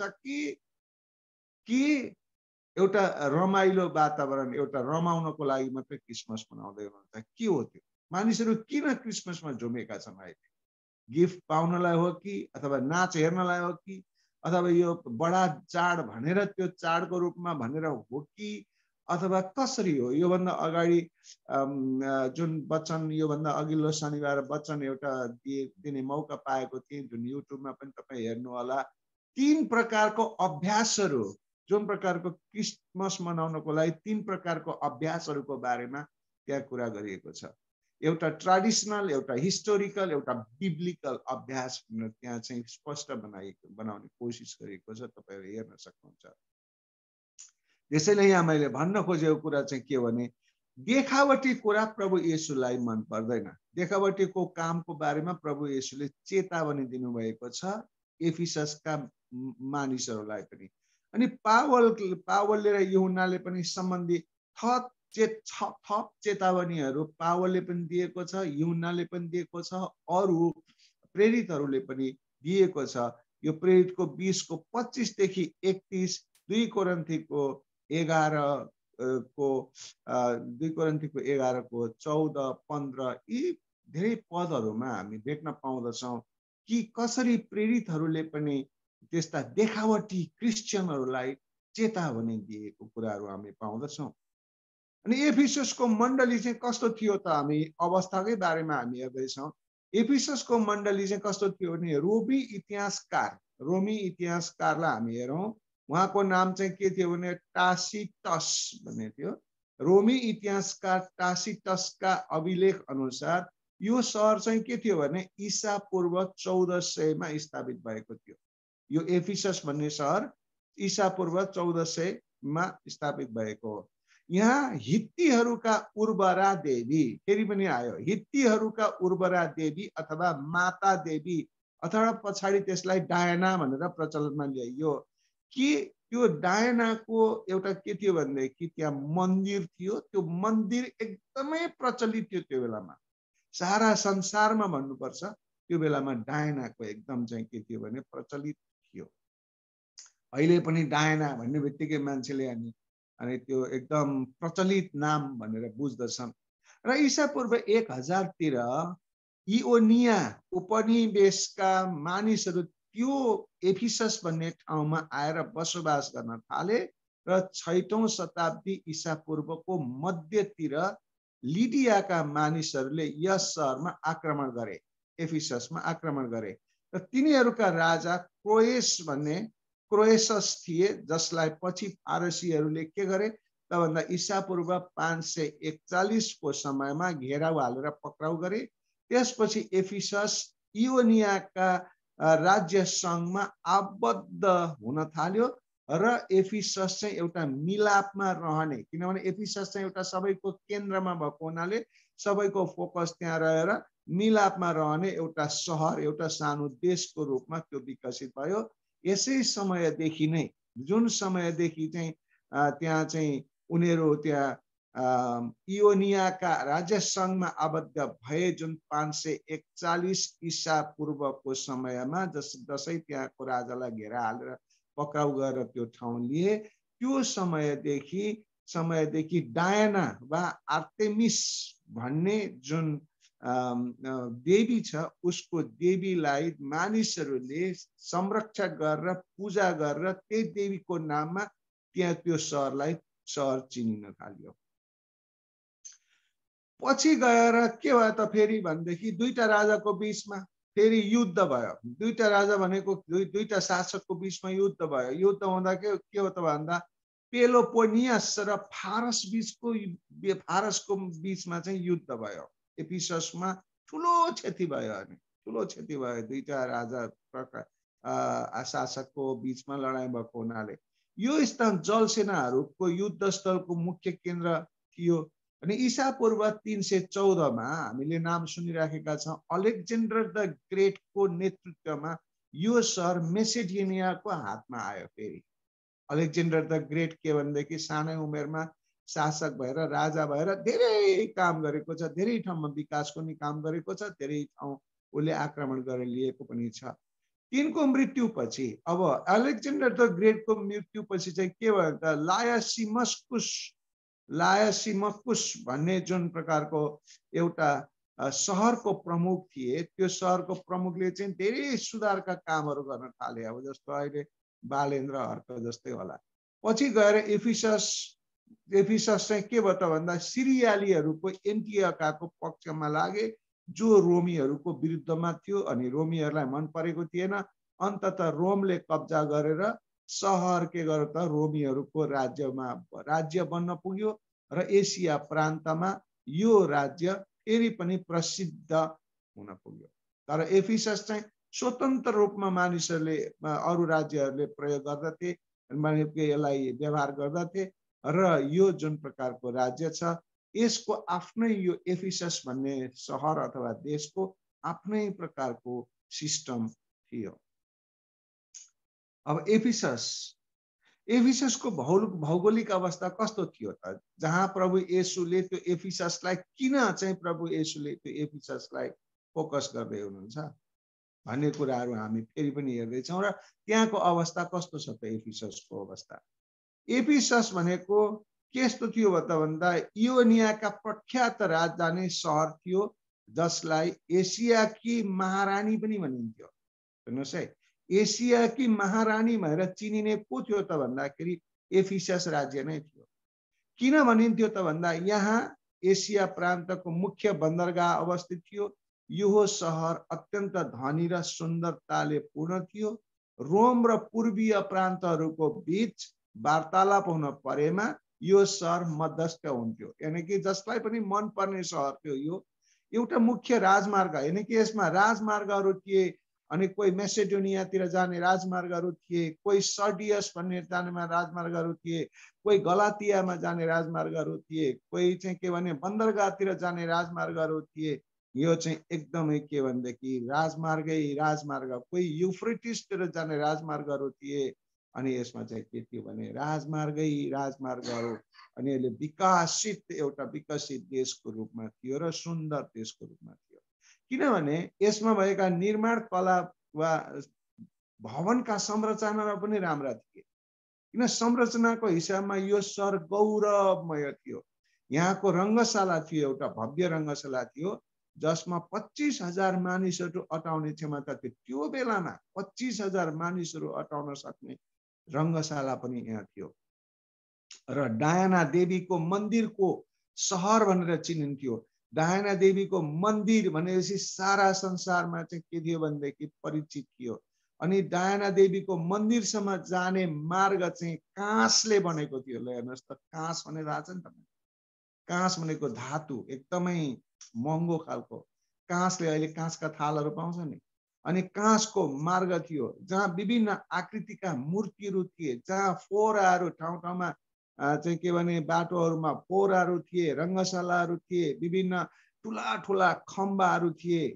कि एउटा रमाइलो वातावरण, एउटा रमाउनको लागि मात्रै क्रिसमस मनाउँदै हुनुहुन्छ? के हो त्यो? मानिसहरू किन क्रिसमसमा झुमेका छन् अहिले? गिफ्ट पाउनलाई हो कि, अथवा नाच हेर्नलाई हो कि, अथवा यो बडा चाड भनेर त्यो चाडको रूपमा भनेर हो कि, अथवा कसरी हो? योभन्दा अगाडि जुन वचन, योभन्दा अघिल्लो शनिबार वचन एउटा दिने मौका पाएको थिएँ, जुन युट्युबमा पनि तपाईँ हेर्नु होला। 3 प्रकारको अभ्यासहरू, जुन प्रकारको क्रिसमस मनाउनको लागि 3 प्रकारको अभ्यासहरूको बारेमा त्यहाँ कुरा गरिएको छ। एउटा ट्रेडिसनल, एउटा हिस्टोरिकल, एउटा बिब्लिकल अभ्यास भनेर त्यहाँ चाहिँ स्पष्ट बनाउने कोसिस गरेको छ। तपाईहरु हेर्न सक्नुहुन्छ। त्यसैले यहाँ मैले भन्न खोजेको कुरा चाहिँ के भने, देखावटी कुरा प्रभु येशूलाई मन पर्दैन। देखावटीको कामको बारेमा प्रभु येशूले चेतावनी दिनुभएको छ एफिससका मानिसहरूलाई पनि। अनि पावलले र यूहन्नाले पनि सम्बन्धी थप चेतावनीहरू पावलले पनि दिएको छ, यूहन्नाले पनि दिएको छ, अरु प्रेरितहरूले पनि दिएको छ। यो प्रेरितको 20 को 25 देखि 31, 2 कोरिन्थीको 11 को 2 कोरिन्थीको 11 को 14, 15 यी धेरै पदहरूमा हामी देख्न पाउँदछौँ कि कसरी प्रेरितहरूले पनि त्यस्ता देखावटी क्रिस्चियनहरूलाई चेतावनी दिएको कुराहरू हामी पाउँदछौँ। अनि एफिससको मण्डली चाहिँ कस्तो थियो त? हामी अवस्थाकै बारेमा हामी हेर्दैछौँ। एफिससको मण्डली चाहिँ कस्तो थियो भने रोमी इतिहासकारलाई हामी हेरौँ, उहाँको नाम चाहिँ के थियो भने टासिटस भन्ने थियो। रोमी इतिहासकार टासिटसका अभिलेख अनुसार यो सहर चाहिँ के थियो भने ईसा पूर्व 1400 मा स्थापित भएको थियो। यो एफिसस भन्ने सहर ईसा पूर्व 1400 मा स्थापित भएको हो। यहाँ हित्तीहरूका उर्वरा देवी, फेरि पनि आयो, हित्तीहरूका उर्वरा देवी अथवा माता देवी, अथवा पछाडि त्यसलाई डायना भनेर प्रचलनमा ल्याइयो। कि त्यो डायनाको एउटा के थियो भनेदेखि त्यहाँ मन्दिर थियो। त्यो मन्दिर एकदमै प्रचलित थियो त्यो बेलामा, सारा संसारमा भन्नुपर्छ। त्यो बेलामा डायनाको एकदम चाहिँ के थियो भने प्रचलित थियो। अहिले पनि डायना भन्ने बित्तिकै मान्छेले अनि त्यो एकदम प्रचलित नाम भनेर बुझ्दछन्। र ईसा पूर्व 1000 तिर इओनिया उपनिवेशका मानिसहरू त्यो एफिसस भन्ने ठाउँमा आएर बसोबास गर्न थाले र 6औं शताब्दी ईसा पूर्वको मध्यतिर लिडियाका मानिसहरूले यस सहरमा आक्रमण गरे, एफिससमा आक्रमण गरे। र तिनीहरूका राजा क्रोएसस थिए, जसलाई पछि फारसीहरूले के गरे त भन्दा ईसा पूर्व 541 को समयमा घेराउ हालेर पक्राउ गरे। त्यसपछि एफिसस इओनियाका राज्य संघमा आबद्ध हुन थाल्यो र एफिसस चाहिँ एउटा मिलापमा रहने, किनभने एफिसस चाहिँ एउटा सबैको केन्द्रमा भएको हुनाले सबैको फोकस त्यहाँ रहेर मिलापमा रहने एउटा सहर, एउटा सानो देशको रूपमा त्यो विकसित भयो। यसै समयदेखि नै, जुन समयदेखि चाहिँ त्यहाँ चाहिँ उनीहरू त्यहाँ इओनियाका राज्य संघमा आबद्ध भए, जुन 541 ईसा पूर्वको समयमा, जसै त्यहाँको राजालाई घेरा हालेर पक्राउ गरेर त्यो ठाउँ लिए, त्यो समयदेखि डायना वा आर्तेमिस भन्ने जुन देवी छ, उसको देवीलाई मानिसहरूले संरक्षण गरेर पूजा गरेर त्यही देवीको नाममा त्यहाँ त्यो सहर चिनिन थाल्यो। पछि गएर के भयो त फेरि भनेदेखि दुईटा राजाको बीचमा फेरि युद्ध भयो। दुईटा राजा भनेको दुईटा शासकको बीचमा युद्ध भयो। युद्ध हुँदा के हो त भन्दा पेलोपोनियस र फारसको बीचमा चाहिँ युद्ध भयो। एफिससमा ठुलो क्षति भयो। दुईटा राजा शासकको बीचमा लडाईँ भएको हुनाले यो स्थान जलसेनाहरूको युद्ध स्थलको मुख्य केन्द्र थियो। अनि ईसा पूर्व 314 मा हामीले नाम सुनिराखेका छौं, अलेक्जेन्डर द ग्रेटको नेतृत्वमा यो सहर मेसिडोनियाको हातमा आयो। फेरि अलेक्जेन्डर द ग्रेट के भनेदेखि सानै उमेरमा शासक भएर राजा भएर धेरै काम गरेको छ, धेरै ठाउँमा विकासको नि काम गरेको छ, धेरै ठाउँ उसले आक्रमण गरेर लिएको पनि छ। तिनको मृत्युपछि अब अलेक्जेन्डर द ग्रेटको मृत्युपछि चाहिँ के भयो त लायासिमकुस भन्ने जुन प्रकारको एउटा सहरको प्रमुख थिए, त्यो सहरको प्रमुखले चाहिँ धेरै सुधारका कामहरू गर्न थाले। अब जस्तो अहिले बालेन्द्र हर्क जस्तै होला। पछि गएर एफिसस चाहिँ के भयो त भन्दा सिरियालीहरूको एन्टियोकाको पक्षमा लागे, जो रोमीहरूको विरुद्धमा थियो अनि रोमीहरूलाई मन परेको थिएन। अन्ततः रोमले कब्जा गरेर सहर के गर्यो त रोमीहरूको राज्य बन्न पुग्यो र एसिया प्रान्तमा यो राज्य फेरि पनि प्रसिद्ध हुन पुग्यो। तर एफिसस चाहिँ स्वतन्त्र रूपमा मानिसहरूले अरू राज्यहरूले प्रयोग गर्दथे, यसलाई व्यवहार गर्दथे र यो जुन प्रकारको राज्य छ यसको आफ्नै यो एफिसस भन्ने सहर अथवा देशको आफ्नै प्रकारको सिस्टम थियो। अब एफिससको भौगोलिक अवस्था कस्तो थियो त, जहाँ प्रभु येशूले त्यो एफिससलाई किन चाहिँ प्रभु येशूले त्यो एफिससलाई फोकस गर्दै हुनुहुन्छ भन्ने कुराहरू हामी फेरि पनि हेर्दैछौँ र त्यहाँको अवस्था कस्तो छ त एफिससको अवस्था। एफिसस भनेको कस्तो थियो त भन्दा इयोनियाका प्रख्यात राजधानी सहर थियो, जसलाई एसियाकी महारानी पनि भनिन्थ्यो। हेर्नुहोस् है, एसियाकी महारानी भएर चिनिने को थियो त भन्दाखेरि एफिसस राज्य नै थियो। किन भनिन्थ्यो त भन्दा यहाँ एसिया प्रान्तको मुख्य बन्दरगाह अवस्थित थियो। यो सहर अत्यन्त धनी र सुन्दरताले पूर्ण थियो। रोम र पूर्वीय प्रान्तहरूको बीच वार्तालाप हुन परेमा यो सहर मध्यस्थ हुन्थ्यो, यानि कि जसलाई पनि मन पर्ने सहर थियो। यो एउटा मुख्य राजमार्ग, यानि कि यसमा राजमार्गहरू थिए। अनि कोही मेसेडोनियातिर जाने राजमार्गहरू थिए, कोही सर्डियस भन्ने जानेमा राजमार्गहरू थिए, कोही गलातियामा जाने राजमार्गहरू थिए, कोही चाहिँ के भने बन्दरगाहतिर जाने राजमार्गहरू थिए। यो चाहिँ एकदमै के भनेदेखि राजमार्ग, कोही युफ्रेटिसतिर जाने राजमार्गहरू थिए। अनि यसमा चाहिँ के थियो भने राजमार्गहरू, अनि यसले विकसित देशको रूपमा थियो र सुन्दर देशको रूपमा थियो। किनभने यसमा भएका निर्माण कला वा भवनका संरचना पनि राम्रा थिए। किन संरचनाको हिसाबमा यो सहर गौरवमय थियो। यहाँको रङ्गशाला थियो, एउटा भव्य रङ्गशाला थियो जसमा 25,000 मानिसहरू अटाउने क्षमता थियो। त्यो बेलामा 25,000 मानिसहरू अटाउन सक्ने रङ्गशाला पनि यहाँ थियो। र डायना देवीको मन्दिरको सहर भनेर चिनिन्थ्यो। डायना देवीको मन्दिर भनेपछि सारा संसारमा चाहिँ के थियो भनेदेखि परिचित थियो। अनि डायना देवीको मन्दिरसम्म जाने मार्ग चाहिँ काँसले बनेको थियो। ल हेर्नुहोस् त, काँस भने थाहा छ नि त, काँस भनेको धातु, एकदमै महँगो खालको काँसले, अहिले काँसका थालहरू पाउँछ नि, अनि काँसको मार्ग थियो जहाँ विभिन्न आकृतिका मूर्तिहरू थिए, जहाँ फोराहरू ठाउँ ठाउँमा चाहिँ के भने बाटोहरूमा फोराहरू थिए, रङ्गशालाहरू थिए, विभिन्न ठुला ठुला खम्बाहरू थिए,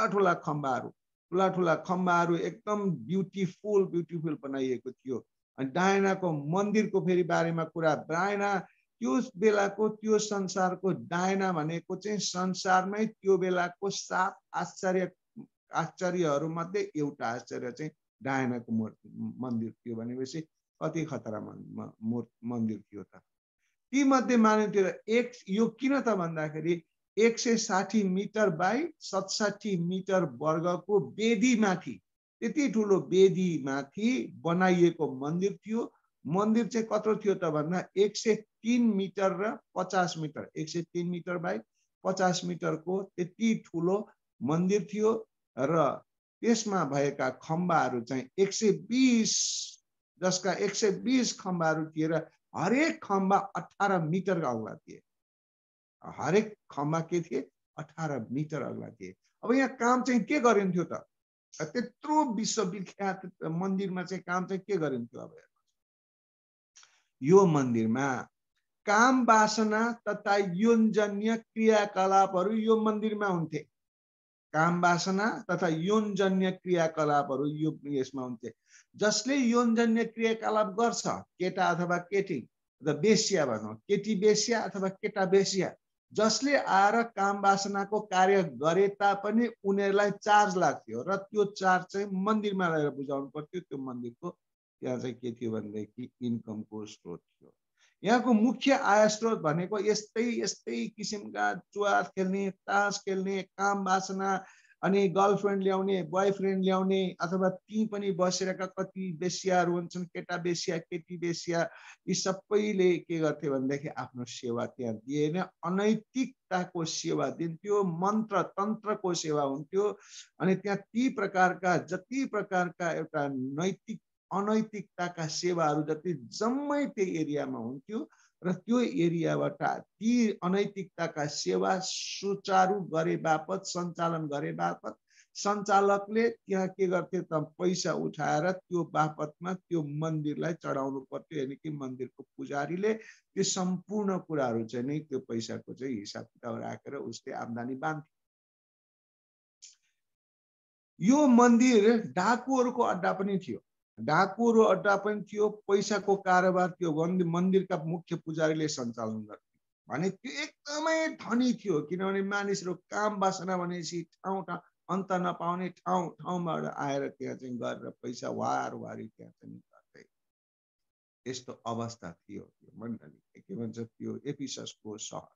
ठुला खम्बाहरू एकदम ब्युटिफुल बनाइएको थियो। अनि डायनाको मन्दिरको फेरि बारेमा कुरा, डायना त्यो बेलाको त्यो संसारको डायना भनेको चाहिँ संसारमै त्यो बेलाको 7 आश्चर्यहरू मध्ये एउटा आश्चर्य चाहिँ डायनाको मन्दिर थियो। भनेपछि कति खतरा मन्दिर थियो त। ती मध्ये मानिन्थ्यो यो किन त भन्दाखेरि 160 मिटर बाई 67 मिटर वर्गको वेदीमाथि, त्यति ठुलो वेदीमाथि बनाइएको मन्दिर थियो। मन्दिर चाहिँ कत्रो थियो त भन्दा 103 मिटर र 50 मिटर, 103 मिटर बाई 50 मिटरको त्यति ठुलो मन्दिर थियो। र त्यसमा भएका खम्बाहरू चाहिँ 120, जसका 120 खम्बाहरू थिए र हरेक खम्बा 18 मिटर अग्ला थिए। हरेक खम्बा के थिए? 18 मिटर अग्ला थिए। अब यहाँ काम चाहिँ के गरिन्थ्यो त? त्यत्रो विश्वविख्यात मन्दिरमा चाहिँ काम चाहिँ के गरिन्थ्यो? अब यो मन्दिरमा काम वासना तथा यौनजन्य क्रियाकलापहरू यो मन्दिरमा हुन्थे। काम वासना तथा यौनजन्य क्रियाकलापहरू यसमा हुन्थे। जसले यौनजन्य क्रियाकलाप गर्छ, केटा अथवा केटी, बेस्या भनौँ, केटी बेस्या अथवा केटा बेस्या, जसले आएर काम वासनाको कार्य गरे तापनि उनीहरूलाई चार्ज लाग्थ्यो र त्यो चार्ज चाहिँ मन्दिरमा रहेर बुझाउनु पर्थ्यो। त्यो मन्दिरको त्यहाँ चाहिँ के थियो भनेदेखि इन्कमको स्रोत थियो। यहाँको मुख्य आय स्रोत भनेको यस्तै यस्तै किसिमका जुवा खेल्ने, तास खेल्ने, काम वासना, अनि गर्लफ्रेन्ड ल्याउने, बोयफ्रेन्ड ल्याउने, अथवा ती पनि बसेका कति बेस्याहरू हुन्छन्, केटा बेस्या, केटी बेस्या, यी सबैले के गर्थे भनेदेखि आफ्नो सेवा त्यहाँ दिएन, अनैतिकताको सेवा दिन्थ्यो, मन्त्र तन्त्रको सेवा हुन्थ्यो। अनि त्यहाँ ती प्रकारका जति प्रकारका एउटा नैतिक अनैतिकताका सेवाहरू जति जम्मै त्यो एरियामा हुन्थ्यो र त्यो एरियाबाट ती अनैतिकताका सेवा सुचारू गरे बापत, सञ्चालन गरे बापत सञ्चालकले त्यहाँ के गर्थे त पैसा उठाएर त्यो बापतमा त्यो मन्दिरलाई चढाउनु पर्थ्यो। यानि कि मन्दिरको पुजारीले त्यो सम्पूर्ण कुराहरू चाहिँ नै त्यो पैसाको चाहिँ हिसाब किताब राखेर उसले आम्दानी बाँध्थ्यो। यो मन्दिर डाकुहरूको अड्डा पनि थियो, डाकुहरू अड्डा पनि थियो, पैसाको कारोबार त्यो मन्दिरका मुख्य पुजारीले सञ्चालन गर्थे भने त्यो एकदमै धनी थियो। किनभने मानिसहरू काम वासना भनेपछि ठाउँ ठाउँ अन्त नपाउने ठाउँ ठाउँबाट आएर त्यहाँ चाहिँ गरेर पैसा वारवारी त्यहाँ चाहिँ गर्थे। यस्तो अवस्था थियो मण्डली, के भन्छ त्यो एफिससको सहर।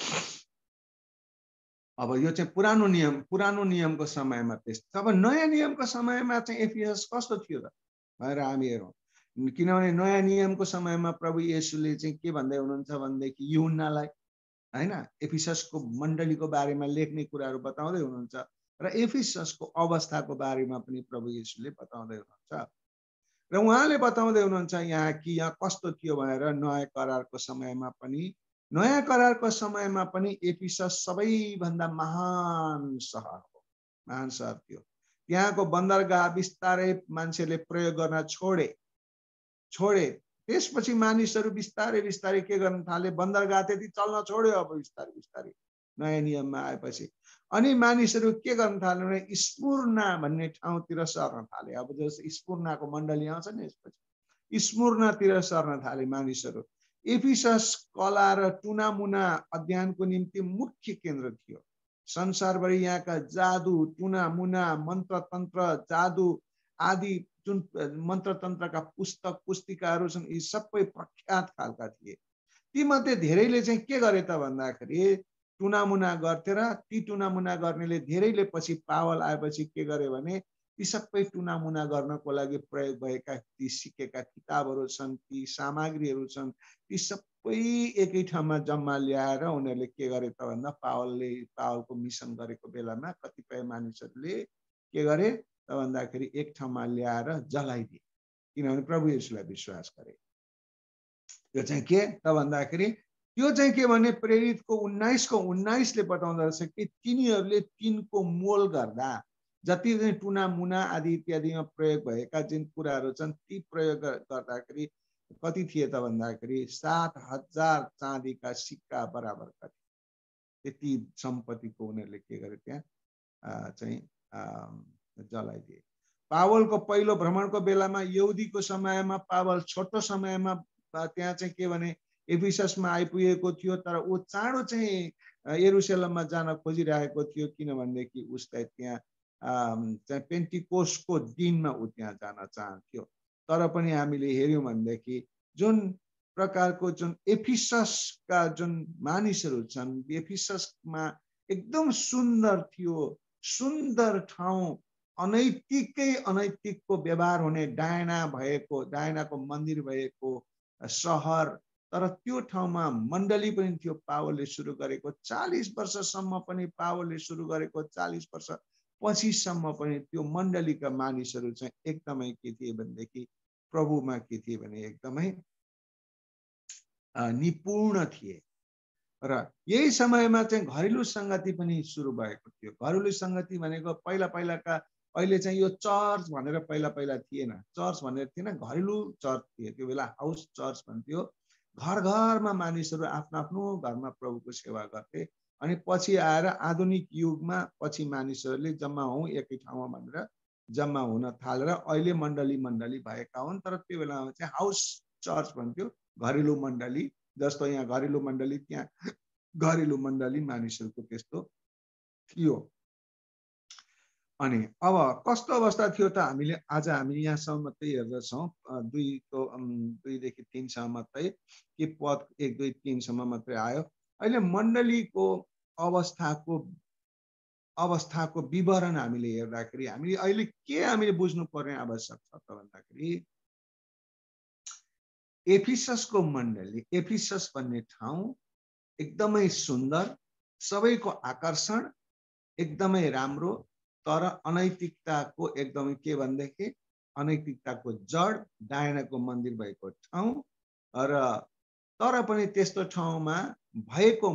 अब यो चाहिँ पुरानो नियमको समयमा त्यस्तो। अब नयाँ नियमको समयमा चाहिँ एफिसस कस्तो थियो त भनेर हामी हेरौँ। किनभने नयाँ नियमको समयमा प्रभु येशूले चाहिँ के भन्दै हुनुहुन्छ भनेदेखि यूहन्नालाई हैन एफिससको मण्डलीको बारेमा लेख्ने कुराहरू बताउँदै हुनुहुन्छ र एफिससको अवस्थाको बारेमा पनि प्रभु येशूले बताउँदै हुनुहुन्छ र उहाँले बताउँदै हुनुहुन्छ यहाँ कि यहाँ कस्तो थियो भनेर। नयाँ करारको समयमा पनि एफिसस सबैभन्दा महान सहर हो, महान सहर थियो। त्यहाँको बन्दरगाह बिस्तारै मान्छेले प्रयोग गर्न छोडे। त्यसपछि मानिसहरू बिस्तारै बिस्तारै के गर्न थाले, बन्दरगाह त्यति चल्न छोड्यो। अब बिस्तारै बिस्तारै नयाँ नियममा आएपछि अनि मानिसहरू के गर्न थाले भने स्मुर्ना भन्ने ठाउँतिर सर्न थाले। अब जस्तो स्मुर्नाको मण्डली आउँछ नि, यसपछि स्मुर्नातिर सर्न थाले मानिसहरू। एफिसस कला र टुनामुना अध्ययनको निम्ति मुख्य केन्द्र थियो। संसारभरि यहाँका जादु, टुनामुना, मन्त्र तन्त्र, जादु आदि जुन मन्त्र तन्त्रका पुस्तक पुस्तिकाहरू छन् यी सबै प्रख्यात खालका थिए। ती मध्ये धेरैले चाहिँ के गरे त भन्दाखेरि टुनामुना गर्थे र ती टुनामुना गर्नेले धेरैले पछि पावल आएपछि के गरे भने ती सबै टुनामुना गर्नको लागि प्रयोग भएका ती सिकेका किताबहरू छन्, ती सामग्रीहरू छन्, ती सबै एकै ठाउँमा जम्मा ल्याएर उनीहरूले के गरे त भन्दा पावलको मिसन गरेको बेलामा कतिपय मानिसहरूले के गरे त भन्दाखेरि एक ठाउँमा ल्याएर जलाइदिए, किनभने प्रभु येशूलाई विश्वास गरे। यो चाहिँ के त भन्दाखेरि त्यो चाहिँ के भने प्रेरितको 19:19ले बताउँदो रहेछ कि तिनीहरूले तिनको मोल गर्दा जति चाहिँ टुनामुना आदि इत्यादिमा प्रयोग भएका जुन कुराहरू छन् ती प्रयोग गर्दाखेरि कति थिए त भन्दाखेरि 7,000 चाँदीका सिक्का बराबरका थिए। त्यति सम्पत्तिको उनीहरूले के गरे त्यहाँ चाहिँ जलाइदिए। पावलको पहिलो भ्रमणको बेलामा यहुदीको समयमा पावल छोटो समयमा त्यहाँ चाहिँ के भने एफिससमा आइपुगेको थियो, तर ऊ चाँडो चाहिँ यरुशलेममा जान खोजिरहेको थियो, किनभनेदेखि उसलाई त्यहाँ चाहिँ पेन्टिकोस्टको दिनमा ऊ त्यहाँ जान चाहन्थ्यो। तर पनि हामीले हेऱ्यौँ भनेदेखि जुन प्रकारको जुन एफिससका जुन मानिसहरू छन्, एफिससमा एकदम सुन्दर थियो, सुन्दर ठाउँ, अनैतिकको व्यवहार हुने डायनाको मन्दिर भएको सहर। तर त्यो ठाउँमा मण्डली पनि थियो पावलले सुरु गरेको। 40 वर्षसम्म पनि पावलले सुरु गरेको 40 वर्ष पछिसम्म पनि त्यो मण्डलीका मानिसहरू चाहिँ एकदमै के थिए भनेदेखि प्रभुमा के थिए भने एकदमै निपुण थिए। र यही समयमा चाहिँ घरेलु संगति पनि सुरु भएको थियो। घरेलु संगति भनेको पहिले चाहिँ यो चर्च भनेर पहिला थिएन, चर्च भनेर थिएन, घरेलु चर्च थियो। त्यो बेला हाउस चर्च भन्थ्यो। घर घरमा मानिसहरू आफ्नो आफ्नो घरमा प्रभुको सेवा गर्थे। अनि पछि आएर आधुनिक युगमा पछि मानिसहरूले जम्मा हौँ एकै ठाउँमा भनेर जम्मा हुन थालेर अहिले मण्डली भएका हुन्। तर त्यो बेलामा चाहिँ हाउस चर्च भन्थ्यो, घरेलु मण्डली। जस्तो यहाँ घरेलु मण्डली, त्यहाँ घरेलु मण्डली मानिसहरूको त्यस्तो थियो। अनि अब कस्तो अवस्था थियो त हामीले आज हामी यहाँसम्म मात्रै हेर्दछौँ, 2 देखि 3 सम्म मात्रै, कि पद 1 2 3 सम्म मात्रै आयो। अहिले मण्डलीको अवस्थाको विवरण हामीले हेर्दाखेरि हामीले अहिले के हामीले बुझ्नुपर्ने आवश्यक छ त भन्दाखेरि एफिससको मण्डली, एफिसस भन्ने ठाउँ एकदमै सुन्दर, सबैको आकर्षण, एकदमै राम्रो, तर अनैतिकताको एकदमै के भन्दाखेरि अनैतिकताको जड, डायनाको मन्दिर भएको ठाउँ। र तर पनि त्यस्तो ठाउँमा भएको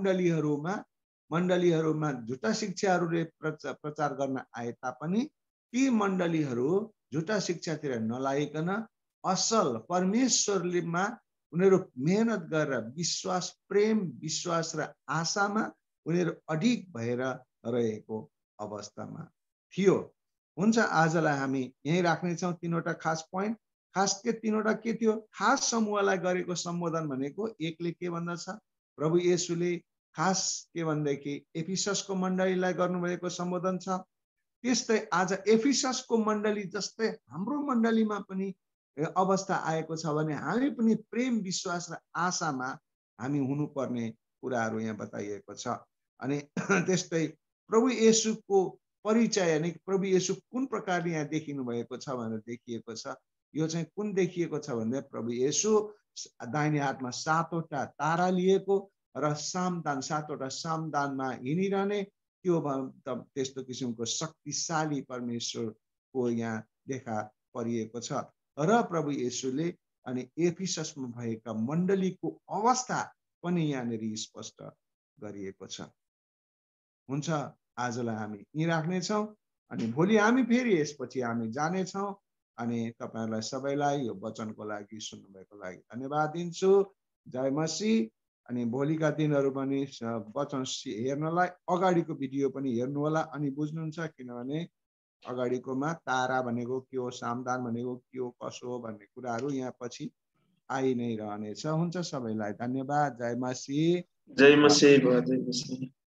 मण्डलीहरूमा झुटा शिक्षाहरूले प्रचार गर्न आए तापनि ती मण्डलीहरू झुटा शिक्षातिर नलागिकन असल परमेश्वरमा उनीहरू मेहनत गरेर विश्वास, प्रेम, विश्वास र आशामा उनीहरू अडिग भएर रहेको अवस्थामा थियो। हुन्छ, आजलाई हामी यही राख्नेछौँ। 3वटा खास पोइन्ट, खास के 3वटा के थियो? खास समूहलाई गरेको सम्बोधन भनेको 1ले के भन्दछ? प्रभु येशूले खास के भन्दैकि एफिससको मण्डलीलाई गर्नुभएको सम्बोधन छ। त्यस्तै आज एफिससको मण्डली जस्तै हाम्रो मण्डलीमा पनि अवस्था आएको छ भने हामी पनि प्रेम, विश्वास र आशामा हामी हुनुपर्ने कुराहरू यहाँ बताइएको छ। अनि त्यस्तै प्रभु येशूको परिचय, अनि प्रभु येशू कुन प्रकारले यहाँ देखिनु भएको छ भनेर देखिएको छ। यो चाहिँ कुन देखिएको छ भन्दा प्रभु येशू दाहिने हातमा 7वटा तारा लिएको र सामदान, 7वटा सामदानमा हिँडिरहने, त्यो त्यस्तो किसिमको शक्तिशाली परमेश्वरको यहाँ देखा परिएको छ। र प्रभु येशूले अनि एफिससमा भएका मण्डलीको अवस्था पनि यहाँनिर स्पष्ट गरिएको छ। हुन्छ, आजलाई हामी यहीँ राख्नेछौँ अनि भोलि हामी फेरि यसपछि हामी जानेछौँ। अनि तपाईँहरूलाई सबैलाई यो वचनको लागि, सुन्नुभएको लागि धन्यवाद दिन्छु। जय मसीह। अनि भोलिका दिनहरू पनि वचन हेर्नलाई अगाडिको भिडियो पनि हेर्नु होला अनि बुझ्नुहुन्छ, किनभने अगाडिकोमा तारा भनेको के हो, सामदान भनेको के हो, कसो हो भन्ने कुराहरू यहाँ पछि आइ नै रहनेछ। हुन्छ, सबैलाई धन्यवाद। जय मसीह। जय मसीह।